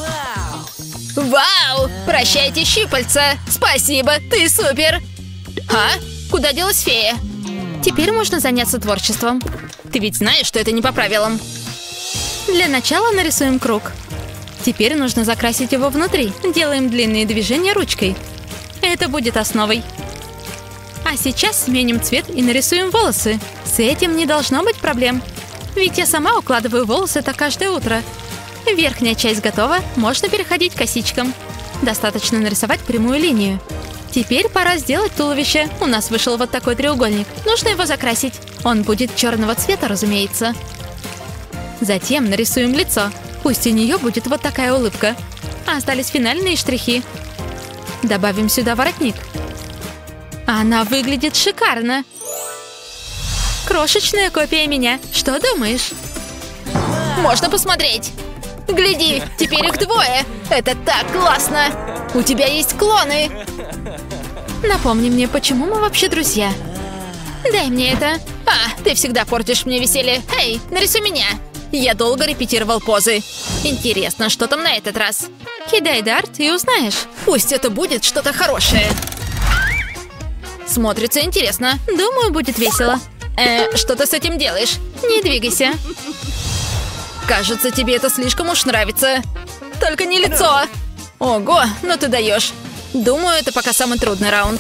Вау! Прощайте, щупальца. Спасибо, ты супер. А? Куда делась фея? Теперь можно заняться творчеством. Ты ведь знаешь, что это не по правилам. Для начала нарисуем круг. Теперь нужно закрасить его внутри. Делаем длинные движения ручкой. Это будет основой. А сейчас сменим цвет и нарисуем волосы. С этим не должно быть проблем. Ведь я сама укладываю волосы так каждое утро. Верхняя часть готова, можно переходить к косичкам. Достаточно нарисовать прямую линию. Теперь пора сделать туловище. У нас вышел вот такой треугольник. Нужно его закрасить. Он будет черного цвета, разумеется. Затем нарисуем лицо. Пусть у нее будет вот такая улыбка. Остались финальные штрихи. Добавим сюда воротник. Она выглядит шикарно. Крошечная копия меня. Что думаешь? Можно посмотреть? Гляди, теперь их двое. Это так классно. У тебя есть клоны. Напомни мне, почему мы вообще друзья? Дай мне это. А, ты всегда портишь мне веселье. Эй, нарисуй меня. Я долго репетировал позы. Интересно, что там на этот раз? Кидай дарт и узнаешь. Пусть это будет что-то хорошее. Смотрится интересно. Думаю, будет весело. Что ты с этим делаешь? Не двигайся. Кажется, тебе это слишком уж нравится. Только не лицо. Ого, ну ты даешь. Думаю, это пока самый трудный раунд.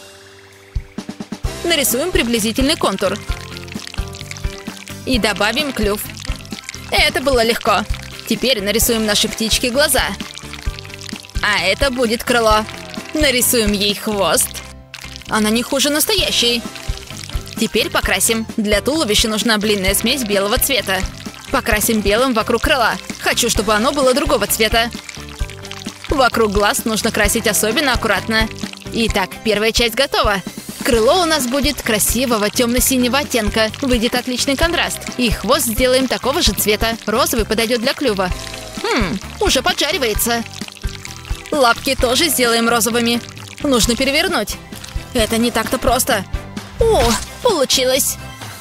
Нарисуем приблизительный контур. И добавим клюв. Это было легко. Теперь нарисуем нашей птичке глаза. А это будет крыло. Нарисуем ей хвост. Она не хуже настоящей. Теперь покрасим. Для туловища нужна блинная смесь белого цвета. Покрасим белым вокруг крыла. Хочу, чтобы оно было другого цвета. Вокруг глаз нужно красить особенно аккуратно. Итак, первая часть готова. Крыло у нас будет красивого темно-синего оттенка. Выйдет отличный контраст. И хвост сделаем такого же цвета. Розовый подойдет для клюва. Уже поджаривается. Лапки тоже сделаем розовыми. Нужно перевернуть. Это не так-то просто. О, получилось.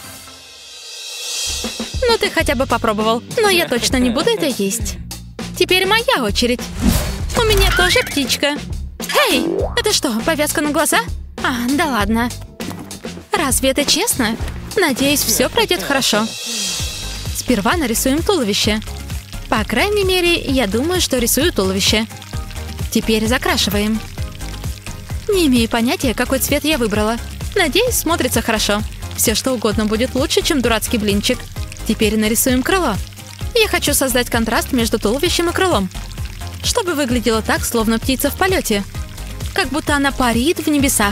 Ну ты хотя бы попробовал. Но я точно не буду это есть. Теперь моя очередь. У меня тоже птичка. Эй, это что, повязка на глаза? А, да ладно. Разве это честно? Надеюсь, все пройдет хорошо. Сперва нарисуем туловище. По крайней мере, я думаю, что рисую туловище. Теперь закрашиваем. Не имею понятия, какой цвет я выбрала. Надеюсь, смотрится хорошо. Все что угодно будет лучше, чем дурацкий блинчик. Теперь нарисуем крыло. Я хочу создать контраст между туловищем и крылом. Чтобы выглядело так, словно птица в полете. Как будто она парит в небесах.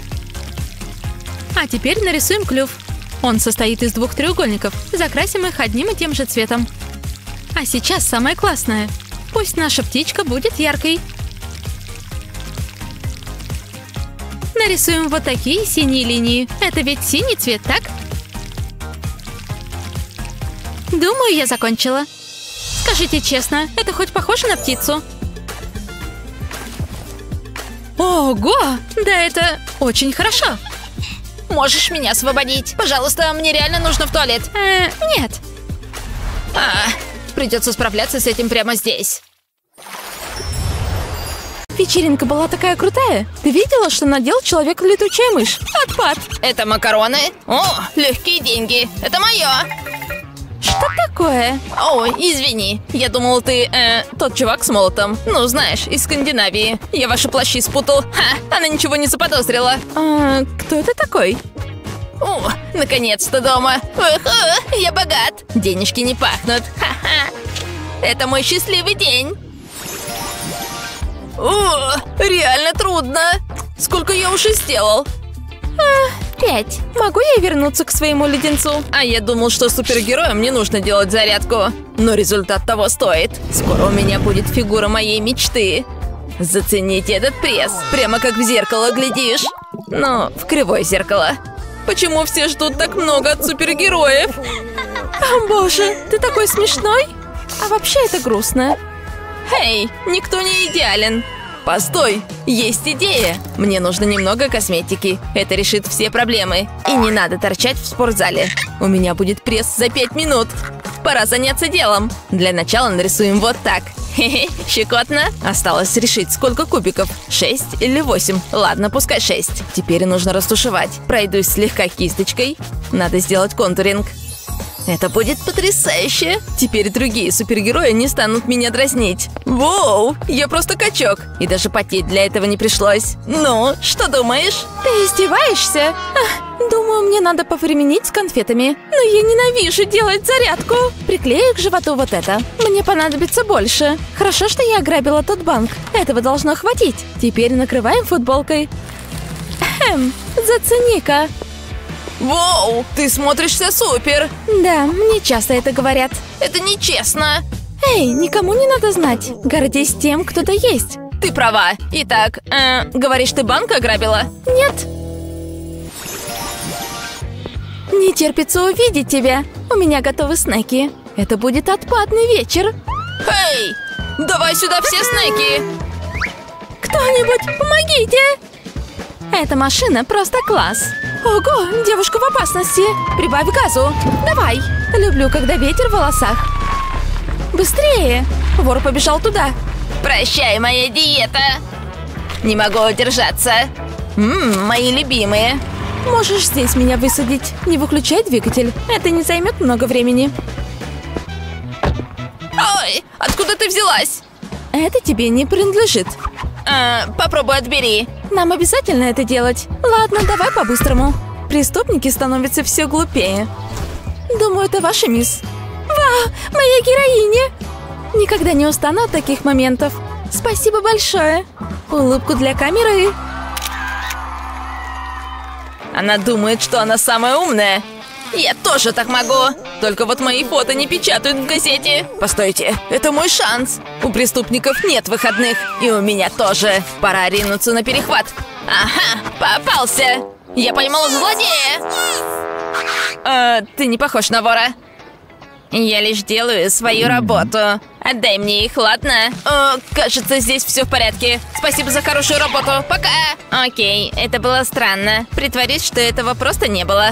А теперь нарисуем клюв. Он состоит из двух треугольников. Закрасим их одним и тем же цветом. А сейчас самое классное. Пусть наша птичка будет яркой. Нарисуем вот такие синие линии. Это ведь синий цвет, так? Думаю, я закончила. Скажите честно, это хоть похоже на птицу? Ого! Да это очень хорошо. Можешь меня освободить? Пожалуйста, мне реально нужно в туалет. Нет. Придется справляться с этим прямо здесь. Вечеринка была такая крутая. Ты видела, что надел человек-летучая мышь? Отпад. Это макароны? О, легкие деньги. Это мое. Что такое? Ой, извини. Я думал, ты, тот чувак с молотом. Ну, знаешь, из Скандинавии. Я ваши плащи спутал. Она ничего не заподозрила. Кто это такой? О, наконец-то дома. Я богат. Денежки не пахнут. Ха-ха. Это мой счастливый день. О, реально трудно. Сколько я уже сделал? 5. Могу я вернуться к своему леденцу? А я думал, что супергероям не нужно делать зарядку. Но результат того стоит. Скоро у меня будет фигура моей мечты. Зацените этот пресс. Прямо как в зеркало глядишь. Но в кривое зеркало. Почему все ждут так много от супергероев? О, боже, ты такой смешной. А вообще это грустно. Эй, никто не идеален. Постой, есть идея. Мне нужно немного косметики. Это решит все проблемы. И не надо торчать в спортзале. У меня будет пресс за 5 минут. Пора заняться делом. Для начала нарисуем вот так. Хе-хе, щекотно. Осталось решить, сколько кубиков. 6 или 8. Ладно, пускай 6. Теперь нужно растушевать. Пройдусь слегка кисточкой. Надо сделать контуринг. Это будет потрясающе! Теперь другие супергерои не станут меня дразнить. Воу, я просто качок. И даже потеть для этого не пришлось. Ну, что думаешь? Ты издеваешься? Думаю, мне надо повременить с конфетами. Но я ненавижу делать зарядку. Приклею к животу вот это. Мне понадобится больше. Хорошо, что я ограбила тот банк. Этого должно хватить. Теперь накрываем футболкой. Зацени-ка. Воу, ты смотришься супер. Да, мне часто это говорят. Это нечестно. Эй, никому не надо знать. Гордись тем, кто-то есть. Ты права. Итак, говоришь, ты банк ограбила? Нет. Не терпится увидеть тебя. У меня готовы снеки. Это будет отпадный вечер. Эй, давай сюда все снеки. Кто-нибудь, помогите! Эта машина просто класс. Ого, девушка в опасности. Прибавь газу. Давай. Люблю, когда ветер в волосах. Быстрее. Вор побежал туда. Прощай, моя диета. Не могу удержаться. Мои любимые. Можешь здесь меня высадить. Не выключай двигатель. Это не займет много времени. Ой, откуда ты взялась? Это тебе не принадлежит. Попробуй отбери. Нам обязательно это делать. Ладно, давай по-быстрому. Преступники становятся все глупее. Думаю, это ваша мисс. Вау, моя героиня! Никогда не устану от таких моментов. Спасибо большое. Улыбку для камеры. Она думает, что она самая умная. Я тоже так могу. Только вот мои фото не печатают в газете. Постойте, это мой шанс. У преступников нет выходных. И у меня тоже. Пора ринуться на перехват. Ага, попался. Я поймал злодея. Ты не похож на вора. Я лишь делаю свою работу. Отдай мне их, ладно? Кажется, здесь все в порядке. Спасибо за хорошую работу. Пока. Окей, это было странно. Притворюсь, что этого просто не было.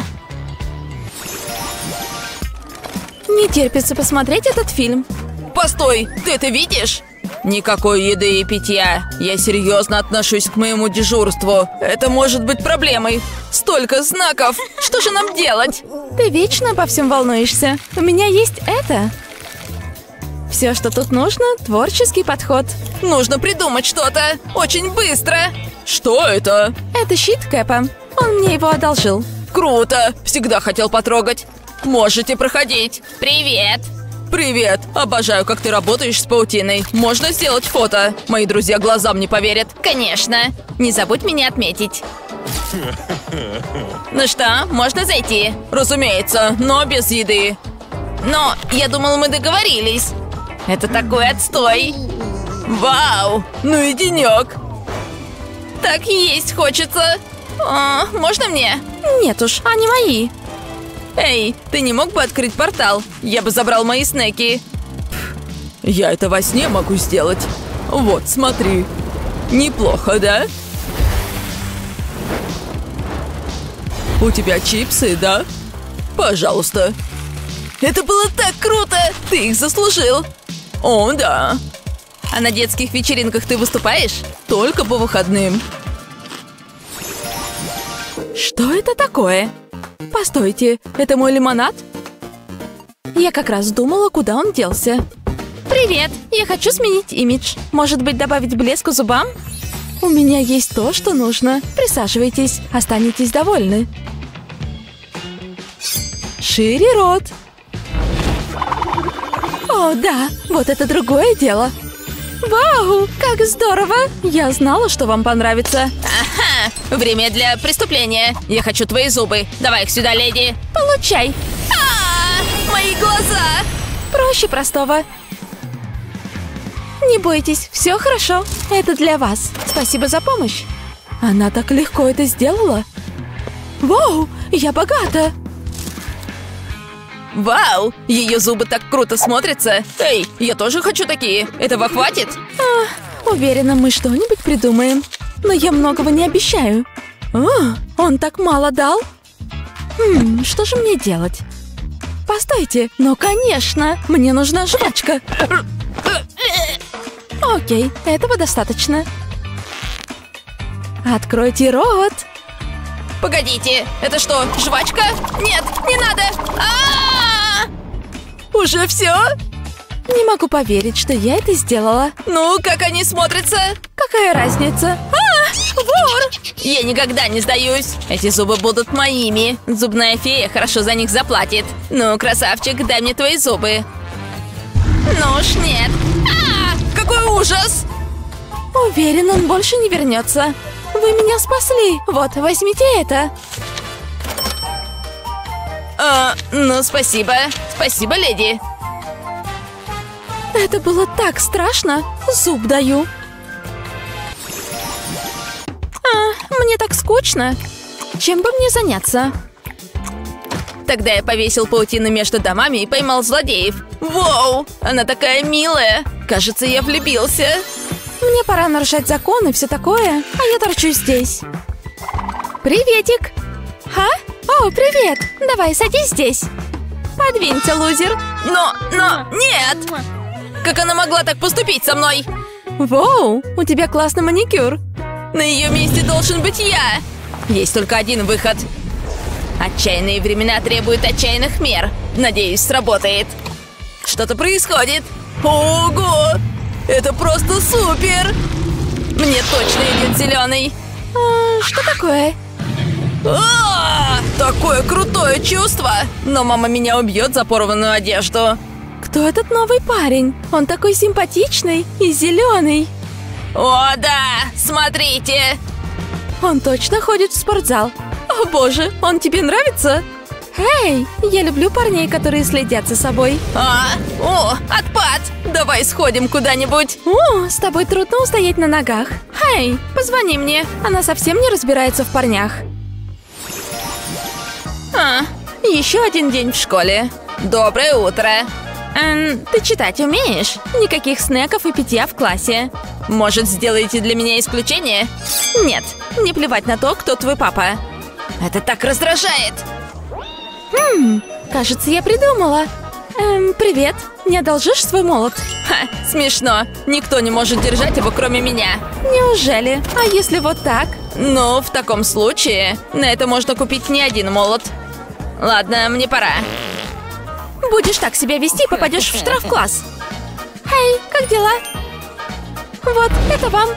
Не терпится посмотреть этот фильм. Постой, ты это видишь? Никакой еды и питья. Я серьезно отношусь к моему дежурству. Это может быть проблемой. Столько знаков. Что же нам делать? Ты вечно обо всем волнуешься. У меня есть это. Все, что тут нужно, творческий подход. Нужно придумать что-то. Очень быстро. Что это? Это щит Кэпа. Он мне его одолжил. Круто. Всегда хотел потрогать. Можете проходить. Привет. Привет. Обожаю, как ты работаешь с паутиной. Можно сделать фото? Мои друзья глазам не поверят. Конечно. Не забудь меня отметить. Ну что, можно зайти? Разумеется, но без еды. Но я думал, мы договорились. Это такой отстой. Вау, ну и денек. Так есть хочется. Можно мне? Нет уж, они мои. Эй, ты не мог бы открыть портал? Я бы забрал мои снеки. Я это во сне могу сделать. Вот, смотри. Неплохо, да? У тебя чипсы, да? Пожалуйста. Это было так круто! Ты их заслужил. О, да. А на детских вечеринках ты выступаешь? Только по выходным. Что это такое? Постойте, это мой лимонад? Я как раз думала, куда он делся. Привет, я хочу сменить имидж. Может быть, добавить блеск к зубам? У меня есть то, что нужно. Присаживайтесь, останетесь довольны. Шире рот. О, да, вот это другое дело. Вау, как здорово! Я знала, что вам понравится. Ага, время для преступления. Я хочу твои зубы. Давай их сюда, леди. Получай. Мои глаза. Проще простого. Не бойтесь, все хорошо. Это для вас. Спасибо за помощь. Она так легко это сделала. Вау, я богата. Вау, ее зубы так круто смотрятся. Эй, я тоже хочу такие. Этого хватит? Уверена, мы что-нибудь придумаем. Но я многого не обещаю. Он так мало дал. Что же мне делать? Постойте, ну конечно, мне нужна жвачка. Окей, этого достаточно. Откройте рот. Погодите, это что, жвачка? Нет, не надо! Уже все? Не могу поверить, что я это сделала. Ну, как они смотрятся? Какая разница? Вор! Я никогда не сдаюсь. Эти зубы будут моими. Зубная фея хорошо за них заплатит. Ну, красавчик, дай мне твои зубы. Ну уж нет. Какой ужас! Уверен, он больше не вернется. Вы меня спасли. Вот, возьмите это. Ну, спасибо. Спасибо, леди. Это было так страшно. Зуб даю. Мне так скучно. Чем бы мне заняться? Тогда я повесил паутину между домами и поймал злодеев. Воу, она такая милая. Кажется, я влюбился. Мне пора нарушать закон и все такое, а я торчу здесь. Приветик! А? О, привет! Давай, садись здесь. Подвинься, лузер. Но, нет! Как она могла так поступить со мной? Воу, у тебя классный маникюр. На ее месте должен быть я. Есть только один выход. Отчаянные времена требуют отчаянных мер. Надеюсь, сработает. Что-то происходит. Ого! Это просто супер! Мне точно идет зеленый. Что такое? Такое крутое чувство! Но мама меня убьет за порванную одежду. Кто этот новый парень? Он такой симпатичный и зеленый. О, да! Смотрите! Он точно ходит в спортзал. О боже, он тебе нравится? Эй, я люблю парней, которые следят за собой. Отпад! Давай сходим куда-нибудь. С тобой трудно устоять на ногах. Эй, позвони мне. Она совсем не разбирается в парнях. Еще один день в школе. Доброе утро. Ты читать умеешь? Никаких снеков и питья в классе. Может, сделаете для меня исключение? Нет, мне плевать на то, кто твой папа. Это так раздражает. Кажется, я придумала. Привет, не одолжишь свой молот? Смешно. Никто не может держать его, кроме меня. Неужели? А если вот так? Ну, в таком случае, на это можно купить не один молот. Ладно, мне пора. Будешь так себя вести, попадешь в штраф-класс. Эй, как дела? Вот, это вам.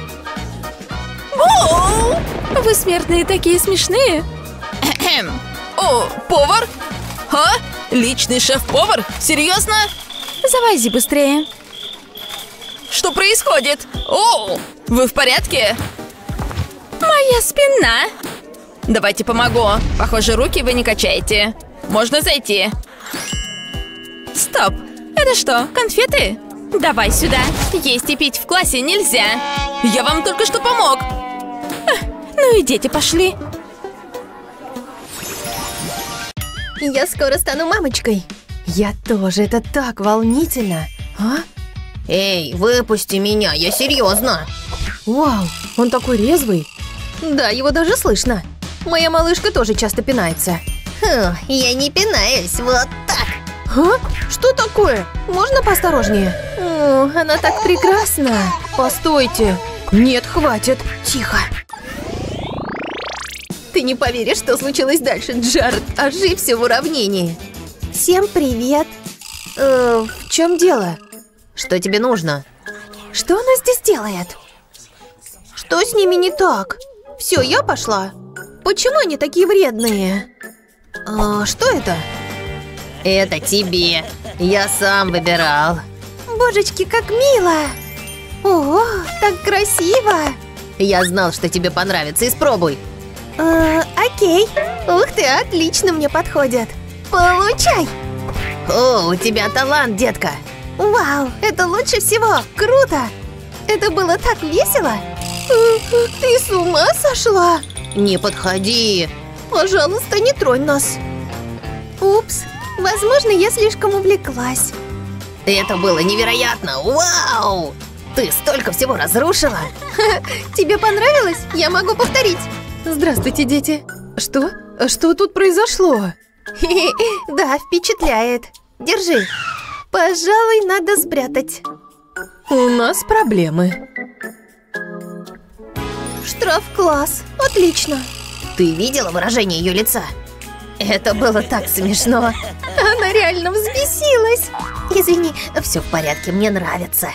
Вы смертные такие смешные. О, повар? Личный шеф-повар? Серьезно? Завози быстрее. Что происходит? Вы в порядке? Моя спина. Давайте помогу. Похоже, руки вы не качаете. Можно зайти. Стоп. Это что, конфеты? Давай сюда. Есть и пить в классе нельзя. Я вам только что помог. Ну и дети пошли. Я скоро стану мамочкой. Я тоже, это так волнительно. Эй, выпусти меня, я серьезно. Вау, он такой резвый. Да, его даже слышно. Моя малышка тоже часто пинается. Я не пинаюсь, вот так. Что такое? Можно поосторожнее? Она так прекрасна. Постойте. Нет, хватит. Тихо. Ты не поверишь, что случилось дальше, Джаред. Ошибся в уравнении. Всем привет. В чем дело? Что тебе нужно? Что она здесь делает? Что с ними не так? Все, я пошла. Почему они такие вредные? Что это? Это тебе. Я сам выбирал. Божечки, как мило. О, так красиво. Я знал, что тебе понравится. Испробуй. Окей. Ух ты, отлично мне подходят. Получай. О, у тебя талант, детка. Вау, это лучше всего. Круто. Это было так весело. Ты с ума сошла? Не подходи. Пожалуйста, не тронь нас. Упс, возможно, я слишком увлеклась. Это было невероятно. Вау! Ты столько всего разрушила. Тебе понравилось? Я могу повторить. Здравствуйте, дети. Что? Что тут произошло? Да, впечатляет. Держи. Пожалуй, надо спрятать. У нас проблемы. Штраф-класс. Отлично. Ты видела выражение ее лица? Это было так смешно. Она реально взбесилась. Извини, все в порядке, мне нравится.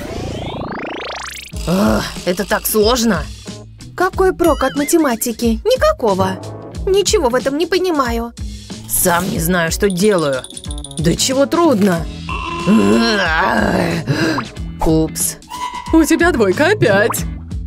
Это так сложно. Какой прок от математики? Никакого. Ничего в этом не понимаю. Сам не знаю, что делаю. Да чего трудно? Упс. У тебя двойка опять.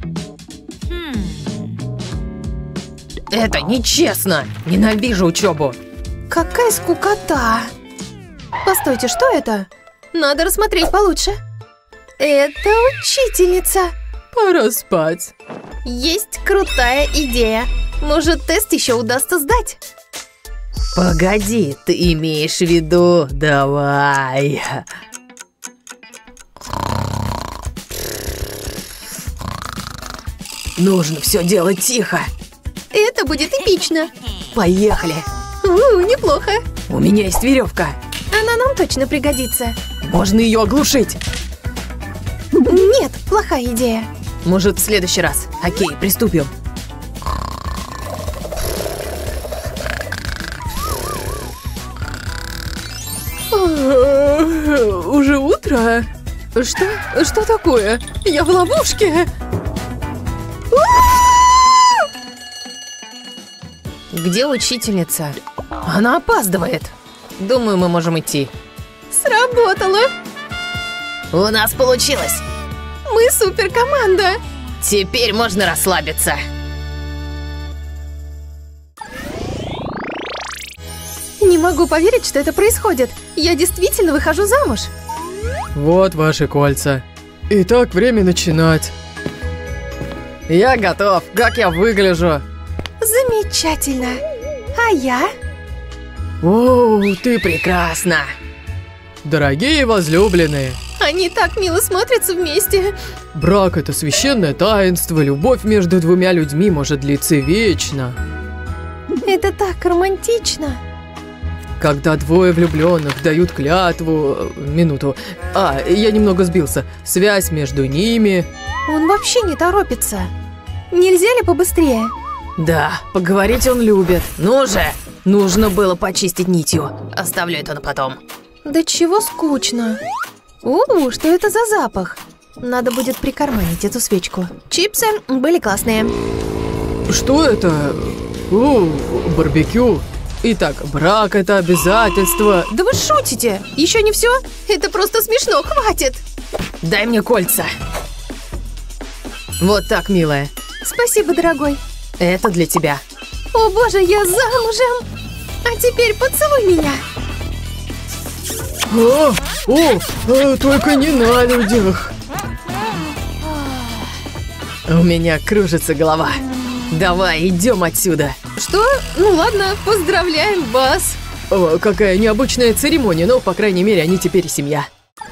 Это нечестно. Ненавижу учебу. Какая скукота. Постойте, что это? Надо рассмотреть получше. Это учительница. Пора спать. Есть крутая идея. Может, тест еще удастся сдать? Погоди, ты имеешь в виду... Давай. Нужно все делать тихо. Это будет эпично. Поехали. Неплохо. У меня есть веревка. Она нам точно пригодится. Можно ее оглушить. Нет, плохая идея. Может, в следующий раз. Окей, приступим. Уже утро? Что? Что такое? Я в ловушке! Где учительница? Она опаздывает. Думаю, мы можем идти. Сработало. У нас получилось. Мы суперкоманда. Теперь можно расслабиться. Не могу поверить, что это происходит. Я действительно выхожу замуж. Вот ваши кольца. Итак, время начинать. Я готов. Как я выгляжу? Замечательно. А я? О, ты прекрасна. Дорогие возлюбленные, Они так мило смотрятся вместе. брак – это священное таинство, любовь между двумя людьми может длиться вечно. Это так романтично. Когда двое влюбленных дают клятву... Минуту. Я немного сбился. Связь между ними... Он вообще не торопится. Нельзя ли побыстрее? Да, поговорить он любит. Ну же! Нужно было почистить нитью. Оставлю это на потом. Да чего скучно. Что это за запах? Надо будет прикарманить эту свечку. Чипсы были классные. Что это? Барбекю. Итак, брак – это обязательство. Да вы шутите? Еще не все? Это просто смешно, хватит. Дай мне кольца. Вот так, милая. Спасибо, дорогой. Это для тебя. О боже, я замужем. А теперь поцелуй меня. Только не на людях. У меня кружится голова. Давай, идем отсюда. Что? Ну ладно, поздравляем вас. О, какая необычная церемония, но, по крайней мере, они теперь семья.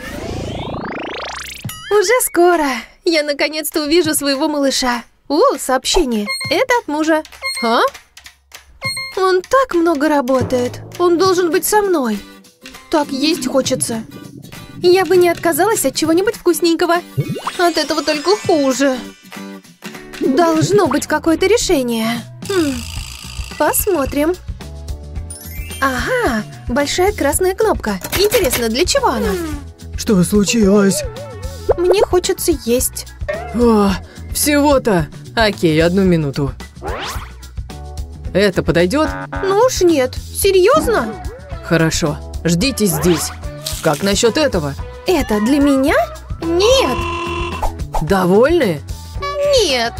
Уже скоро. Я наконец-то увижу своего малыша. Сообщение. Это от мужа. А? Он так много работает. Он должен быть со мной. Так есть хочется. Я бы не отказалась от чего-нибудь вкусненького. От этого только хуже. Должно быть какое-то решение. Посмотрим. Ага, большая красная кнопка. Интересно, для чего она? Что случилось? Мне хочется есть. Всего-то. Окей, 1 минуту. Это подойдет? Ну уж нет. Серьезно? Хорошо. Ждите здесь. Как насчет этого? Это для меня? Нет. Довольны? Нет.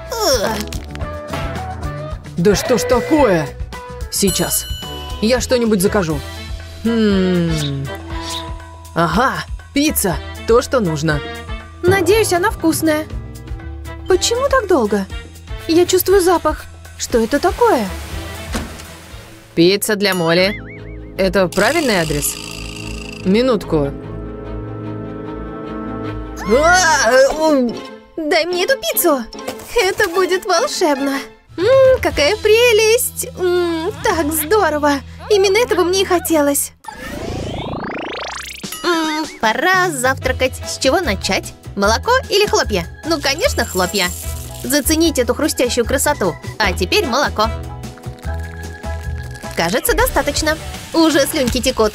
Да что ж такое? Сейчас. Я что-нибудь закажу. Ага, пицца. То, что нужно. Надеюсь, она вкусная. Почему так долго? Я чувствую запах. Что это такое? Пицца для Молли. Это правильный адрес? Минутку. Дай мне эту пиццу. Это будет волшебно. Какая прелесть. Так здорово. Именно этого мне и хотелось. Пора завтракать. С чего начать? Молоко или хлопья? Ну, конечно, хлопья. Зацените эту хрустящую красоту. А теперь молоко. Кажется, достаточно. Уже слюнки текут.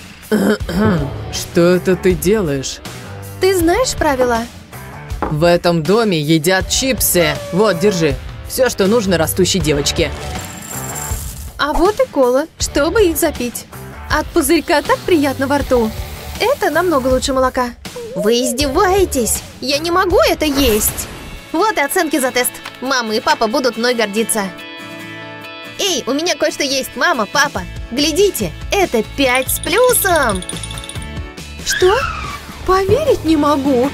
Что это ты делаешь? Ты знаешь правила? В этом доме едят чипсы. Вот, держи. Все, что нужно растущей девочке. А вот и кола, чтобы их запить. От пузырька так приятно во рту. Это намного лучше молока. Вы издеваетесь? Я не могу это есть. Вот и оценки за тест. Мама и папа будут мной гордиться. Эй, у меня кое-что есть, мама, папа. Глядите, это 5 с плюсом. Что? Поверить не могу.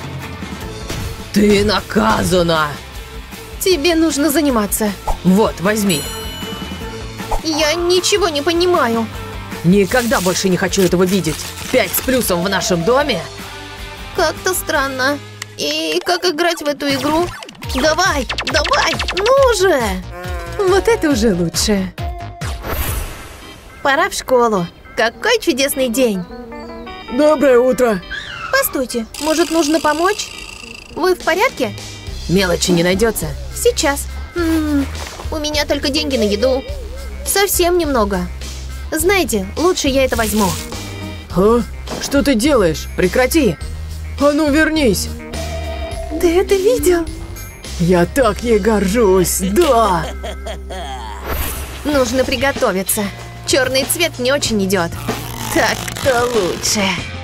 Ты наказана. Тебе нужно заниматься. Вот, возьми. Я ничего не понимаю. Никогда больше не хочу этого видеть. 5 с плюсом в нашем доме? Как-то странно. И как играть в эту игру? Давай, давай, ну же! Вот это уже лучше. Пора в школу. Какой чудесный день. Доброе утро. Постойте, может, нужно помочь? Вы в порядке? Мелочи не найдется. Сейчас. У меня только деньги на еду. Совсем немного. Знаете, лучше я это возьму. А? Что ты делаешь? Прекрати. А ну вернись. Ты это видел? Я так ей горжусь, да! Нужно приготовиться. Черный цвет не очень идет. Так-то лучше.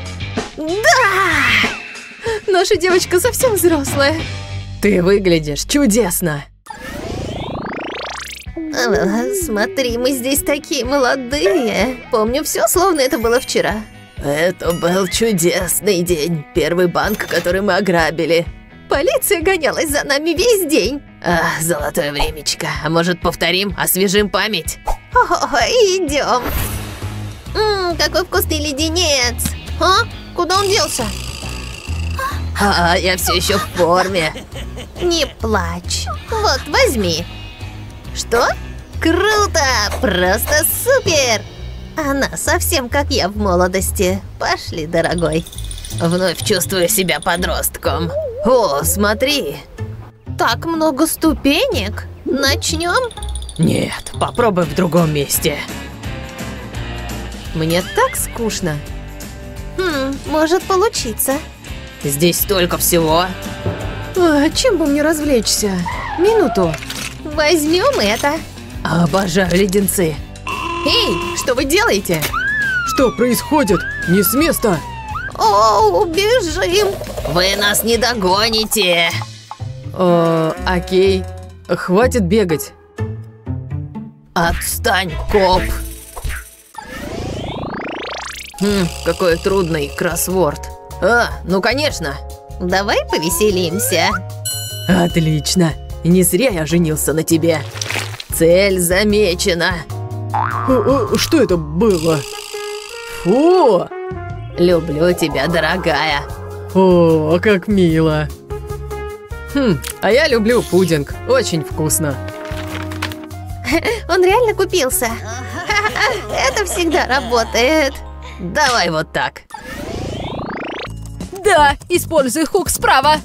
Да! Наша девочка совсем взрослая. Ты выглядишь чудесно. Смотри, мы здесь такие молодые. Помню все, словно это было вчера. Это был чудесный день. Первый банк, который мы ограбили. Полиция гонялась за нами весь день. Золотое времечко. А может, повторим, освежим память? Идем. Какой вкусный леденец. А? Куда он делся? Я все еще в форме. Не плачь. Вот, возьми. Что? Круто! Просто супер! Она совсем как я в молодости. Пошли, дорогой. Вновь чувствую себя подростком. О, смотри. Так много ступенек. Начнем? Нет, попробуй в другом месте. Мне так скучно. Может получиться. Здесь столько всего. Чем бы мне развлечься? Минуту. Возьмем это. Обожаю леденцы. Эй, что вы делаете? Что происходит? Не с места. О, бежим. Вы нас не догоните. Окей. Хватит бегать. Отстань, коп. Какой трудный кроссворд. Ну конечно. Давай повеселимся. Отлично. Не зря я женился на тебе. Цель замечена. Что это было? Фу! Люблю тебя, дорогая. О, как мило. А я люблю пудинг. Очень вкусно. Он реально купился. Это всегда работает. Давай вот так. Да, используй хук справа.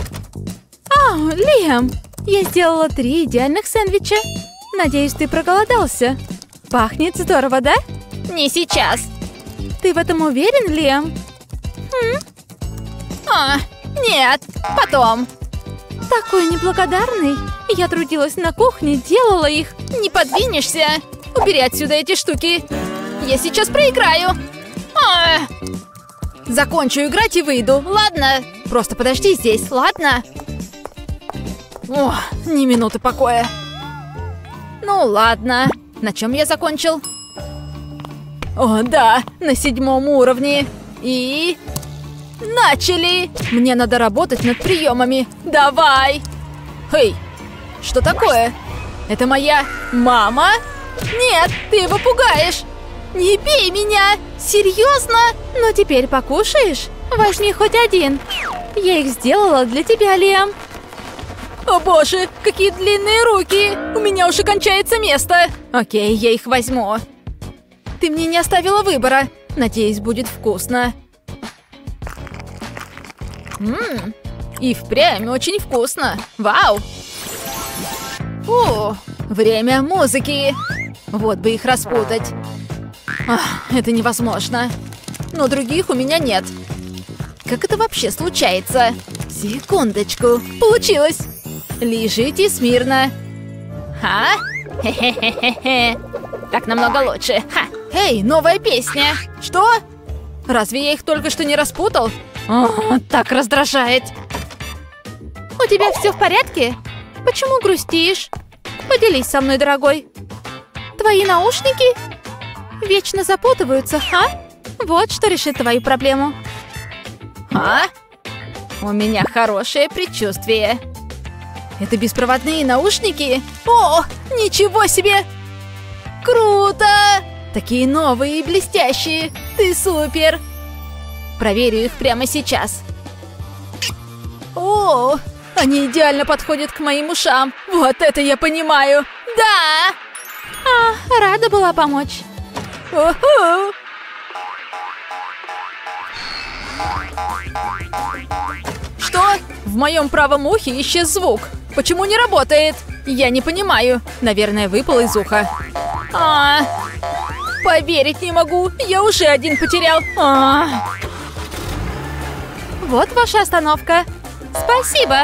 Лиам, я сделала 3 идеальных сэндвича. Надеюсь, ты проголодался. Пахнет здорово, да? Не сейчас. Ты в этом уверен, Лиам? Нет, потом. Такой неблагодарный. Я трудилась на кухне, делала их. Не подвинешься. Убери отсюда эти штуки. Я сейчас проиграю. Закончу играть и выйду. Ладно. Просто подожди здесь, ладно? Ни минуты покоя. Ну ладно. На чем я закончил? О, да, на 7-м уровне. И... начали! Мне надо работать над приемами. Давай! Эй, что такое? Это моя мама? Нет, ты его пугаешь! Не бей меня! Серьезно? Ну теперь покушаешь? Возьми хоть один. Я их сделала для тебя, Лиам. О боже, какие длинные руки! У меня уже кончается место. Окей, я их возьму. Ты мне не оставила выбора. Надеюсь, будет вкусно. И впрямь очень вкусно. Вау! Время музыки. Вот бы их распутать. Это невозможно. Но других у меня нет. Как это вообще случается? Секундочку. Получилось. Лежите смирно. Хе-хе-хе-хе. Так намного лучше. Эй, новая песня. Что? Разве я их только что не распутал? Так раздражает. У тебя все в порядке? Почему грустишь? Поделись со мной, дорогой. Твои наушники вечно запутываются, Вот что решит твою проблему. У меня хорошее предчувствие. Это беспроводные наушники? О, ничего себе! Круто! Такие новые и блестящие. Ты супер! Проверю их прямо сейчас. О, они идеально подходят к моим ушам. Вот это я понимаю. Да! Рада была помочь. Уху! Что? В моем правом ухе исчез звук. Почему не работает? Я не понимаю. Наверное, выпал из уха. Поверить не могу. Я уже один потерял. Вот ваша остановка. Спасибо.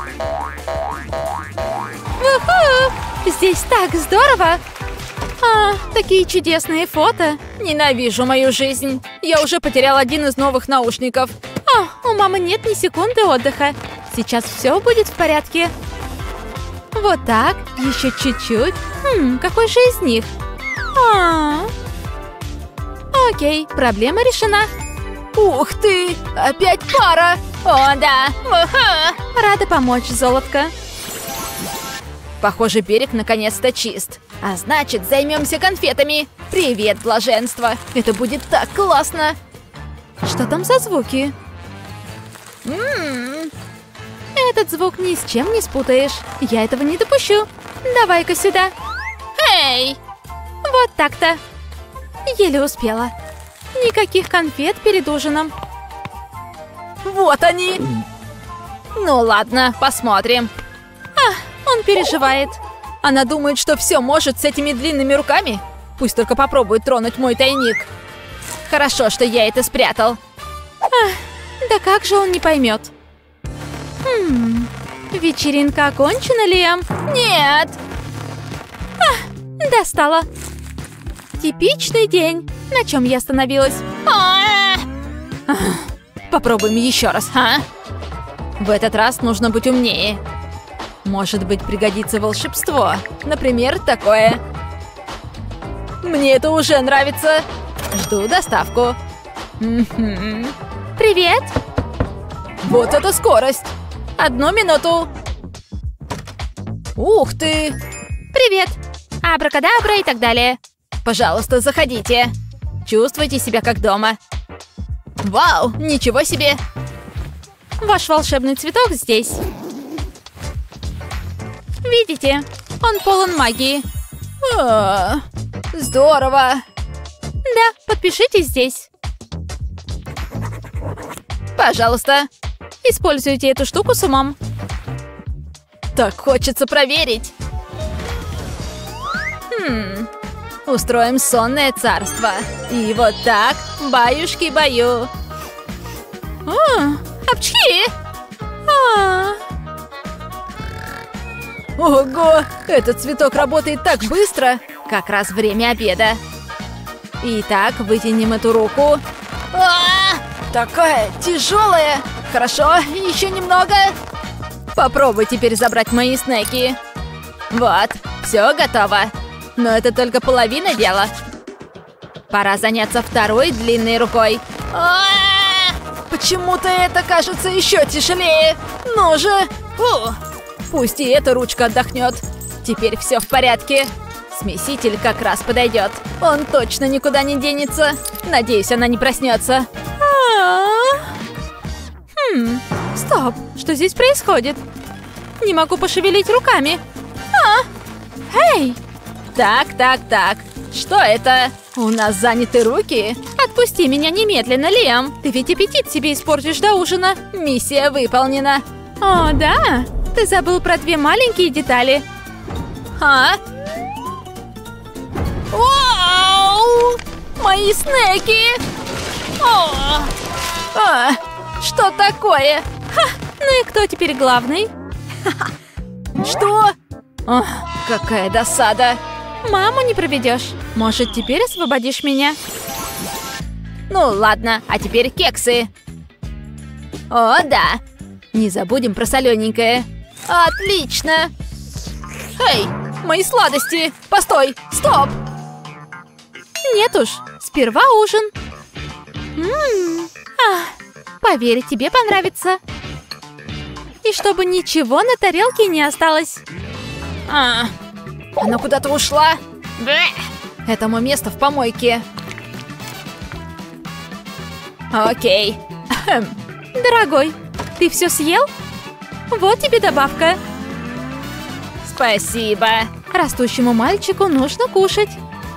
Уху! Здесь так здорово. Такие чудесные фото. Ненавижу мою жизнь. Я уже потерял один из новых наушников. У мамы нет ни секунды отдыха. Сейчас все будет в порядке. Вот так. Еще чуть-чуть. Какой же из них? Окей, проблема решена. Ух ты! Опять пара! О, да! Рада помочь, золотко. Похоже, берег наконец-то чист. А значит, займемся конфетами. Привет, блаженство. Это будет так классно. Что там за звуки? Этот звук ни с чем не спутаешь. Я этого не допущу. Давай-ка сюда. Эй! Вот так-то. Еле успела. Никаких конфет перед ужином. Вот они. Ну ладно, посмотрим. Он переживает. Она думает, что все может с этими длинными руками. Пусть только попробует тронуть мой тайник. Хорошо, что я это спрятал. Да как же он не поймет? Вечеринка окончена, Лиам? Нет! Достала. Типичный день. На чем я остановилась? Попробуем еще раз, В этот раз нужно быть умнее. Может быть, пригодится волшебство. Например, такое. Мне это уже нравится. Жду доставку. Привет! Вот это скорость! 1 минуту. Ух ты! Привет! Абракадабра и так далее. Пожалуйста, заходите. Чувствуйте себя как дома. Вау, ничего себе! Ваш волшебный цветок здесь. Видите? Он полон магии. Здорово! Да, подпишитесь здесь. Пожалуйста, используйте эту штуку с умом. Так хочется проверить. Устроим сонное царство. И вот так, баюшки-баю. Апчхи! Ого! Этот цветок работает так быстро. Как раз время обеда. Итак, вытянем эту руку. Такая тяжелая. Хорошо, еще немного. Попробуй теперь забрать мои снеки. Вот, все готово. Но это только половина дела. Пора заняться второй длинной рукой. Почему-то это кажется еще тяжелее. Ну же. Пусть и эта ручка отдохнет. Теперь все в порядке. Смеситель как раз подойдет. Он точно никуда не денется. Надеюсь, она не проснется. Стоп, что здесь происходит? Не могу пошевелить руками. Эй! Так. Что это? У нас заняты руки. Отпусти меня немедленно, Лиам. Ты ведь аппетит себе испортишь до ужина. Миссия выполнена. О, да? Ты забыл про 2 маленькие детали. Вау! Мои снеки! Что такое? Ну и кто теперь главный? Что? Какая досада! Маму не проведешь. Может, теперь освободишь меня? Ну ладно, а теперь кексы. О, да. Не забудем про солененькое. Отлично. Эй, мои сладости. Постой, стоп. Нет уж, сперва ужин. Поверь, тебе понравится. И чтобы ничего на тарелке не осталось. Она куда-то ушла. Этому место в помойке. Окей. Дорогой, ты все съел? Вот тебе добавка. Спасибо. Растущему мальчику нужно кушать.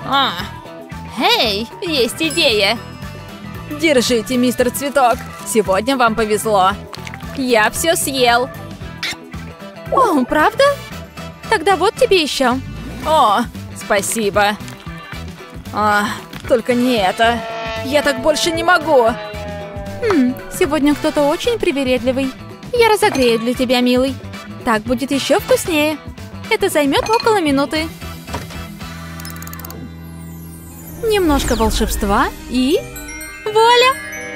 Эй, есть идея. Держите, мистер Цветок. Сегодня вам повезло. Я все съел. О, правда? Тогда вот тебе еще. О, спасибо. Только не это. Я так больше не могу. Сегодня кто-то очень привередливый. Я разогрею для тебя, милый. Так будет еще вкуснее. Это займет около минуты. Немножко волшебства и... вуаля!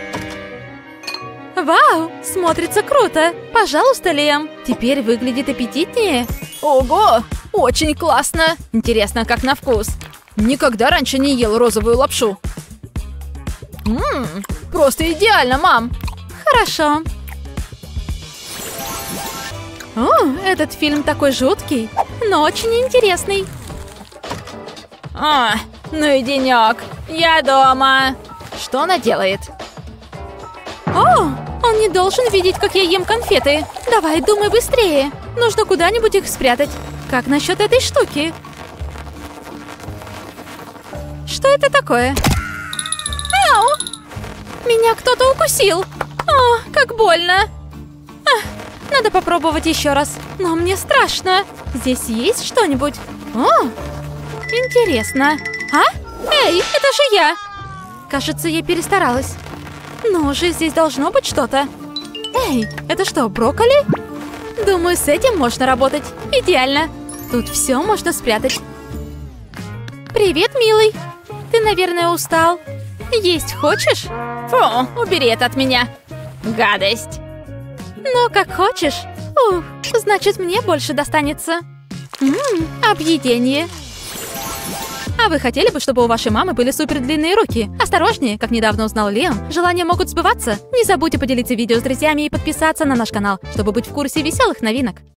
Вау, смотрится круто. Пожалуйста, Лем. Теперь выглядит аппетитнее. Ого, очень классно. Интересно, как на вкус. Никогда раньше не ел розовую лапшу. Просто идеально, мам. Хорошо. О, этот фильм такой жуткий, но очень интересный. Ну и денек. Я дома. Что она делает? О, он не должен видеть, как я ем конфеты. Давай, думай быстрее. Нужно куда-нибудь их спрятать. Как насчет этой штуки? Что это такое? Ау! Меня кто-то укусил. О, как больно. Надо попробовать еще раз. Но мне страшно. Здесь есть что-нибудь? О, интересно. Эй, это же я. Кажется, я перестаралась. Ну же, здесь должно быть что-то. Эй, это что, брокколи? Думаю, с этим можно работать. Идеально. Тут все можно спрятать. Привет, милый. Ты, наверное, устал. Есть хочешь? Фу, убери это от меня. Гадость. Ну, как хочешь. Ух, значит, мне больше достанется. Объедение. А вы хотели бы, чтобы у вашей мамы были супер длинные руки? Осторожнее, как недавно узнал Лем, желания могут сбываться. Не забудьте поделиться видео с друзьями и подписаться на наш канал, чтобы быть в курсе веселых новинок.